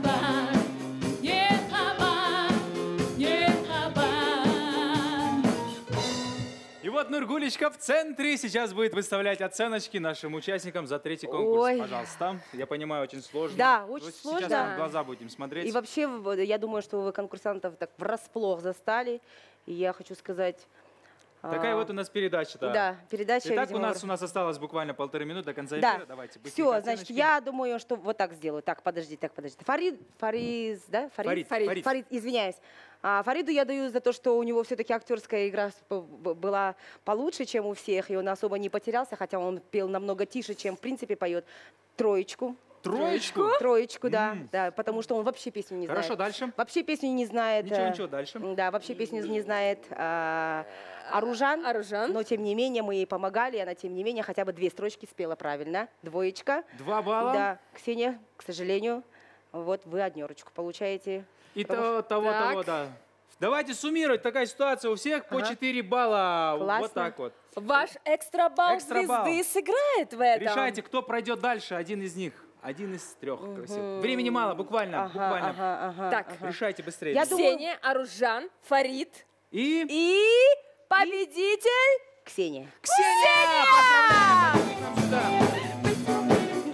[SPEAKER 2] И вот Нургулечка в центре сейчас будет выставлять оценочки нашим участникам за третий конкурс.
[SPEAKER 4] Ой.
[SPEAKER 2] Пожалуйста. Я понимаю, очень сложно.
[SPEAKER 4] Да, очень
[SPEAKER 2] Вот
[SPEAKER 4] сложно.
[SPEAKER 2] Сейчас нам в глаза будем смотреть.
[SPEAKER 4] И вообще, в- я думаю, что вы конкурсантов так врасплох застали. И я хочу сказать...
[SPEAKER 2] Такая
[SPEAKER 4] а,
[SPEAKER 2] вот у нас передача-то.
[SPEAKER 4] Да, передача,
[SPEAKER 2] Итак,
[SPEAKER 4] видимо,
[SPEAKER 2] у нас,
[SPEAKER 4] вр-
[SPEAKER 2] у нас осталось буквально полторы минуты до конца
[SPEAKER 4] Да,
[SPEAKER 2] эфира. Давайте, быстренько
[SPEAKER 4] все, значит,
[SPEAKER 2] оценочки.
[SPEAKER 4] я думаю, что вот так сделаю. Так, подожди, так, подожди. Фарид, Фариз, да?
[SPEAKER 2] Фарид,
[SPEAKER 1] Фарид.
[SPEAKER 2] Фарид.
[SPEAKER 4] Фарид, извиняюсь. А, Фариду я даю за то, что у него все-таки актерская игра с- б- б- была получше, чем у всех, и он особо не потерялся, хотя он пел намного тише, чем в принципе поет. Троечку.
[SPEAKER 2] Троечку?
[SPEAKER 4] Троечку, да,
[SPEAKER 2] М.
[SPEAKER 4] да, потому что он вообще песню не знает.
[SPEAKER 2] Хорошо, дальше.
[SPEAKER 4] Вообще песню не знает.
[SPEAKER 2] Ничего,
[SPEAKER 4] э,
[SPEAKER 2] ничего, дальше.
[SPEAKER 4] Да, вообще песню не знает а, Аружан.
[SPEAKER 1] Аружан.
[SPEAKER 4] Но тем не менее мы ей помогали, и она тем не менее хотя бы две строчки спела правильно. Двоечка.
[SPEAKER 2] Два балла.
[SPEAKER 4] Да, Ксения, к сожалению, вот вы однерочку получаете.
[SPEAKER 2] И
[SPEAKER 4] Потому
[SPEAKER 2] того, того,
[SPEAKER 1] Так.
[SPEAKER 2] того, да. Давайте суммировать. Такая ситуация у всех по
[SPEAKER 4] Ага.
[SPEAKER 2] четыре балла.
[SPEAKER 4] Классно.
[SPEAKER 2] Вот так вот.
[SPEAKER 1] Ваш экстра балл
[SPEAKER 2] Экстра балл.
[SPEAKER 1] звезды сыграет в этом.
[SPEAKER 2] Решайте, кто пройдет дальше. Один из них. Один из трех. Красиво. Времени мало, буквально.
[SPEAKER 4] Ага,
[SPEAKER 2] буквально.
[SPEAKER 4] ага, ага,
[SPEAKER 1] Так.
[SPEAKER 4] ага.
[SPEAKER 2] Решайте быстрее.
[SPEAKER 4] Я думаю-
[SPEAKER 1] Ксения, Аружан, Фарид
[SPEAKER 2] И...
[SPEAKER 1] и победитель
[SPEAKER 4] Ксения.
[SPEAKER 2] Ксения! Поздравляем! К нам сюда.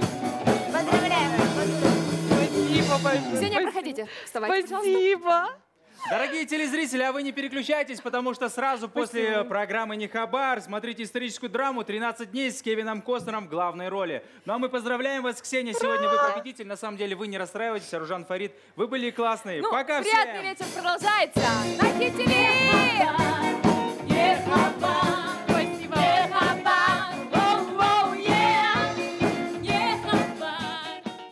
[SPEAKER 1] Ксения, проходите. Вставайте, пожалуйста.
[SPEAKER 5] Спасибо.
[SPEAKER 2] Дорогие телезрители, а вы не переключайтесь, потому что сразу после программы «Не хабар» смотрите историческую драму «тринадцать дней» с Кевином Костнером в главной роли. Ну а мы поздравляем вас, Ксения, сегодня вы победитель. На самом деле вы не расстраивайтесь, Аружан, Фарид, вы были классные.
[SPEAKER 1] Ну,
[SPEAKER 2] Пока
[SPEAKER 1] приятный
[SPEAKER 2] всем!
[SPEAKER 1] вечер продолжается. На Хит-ТВ!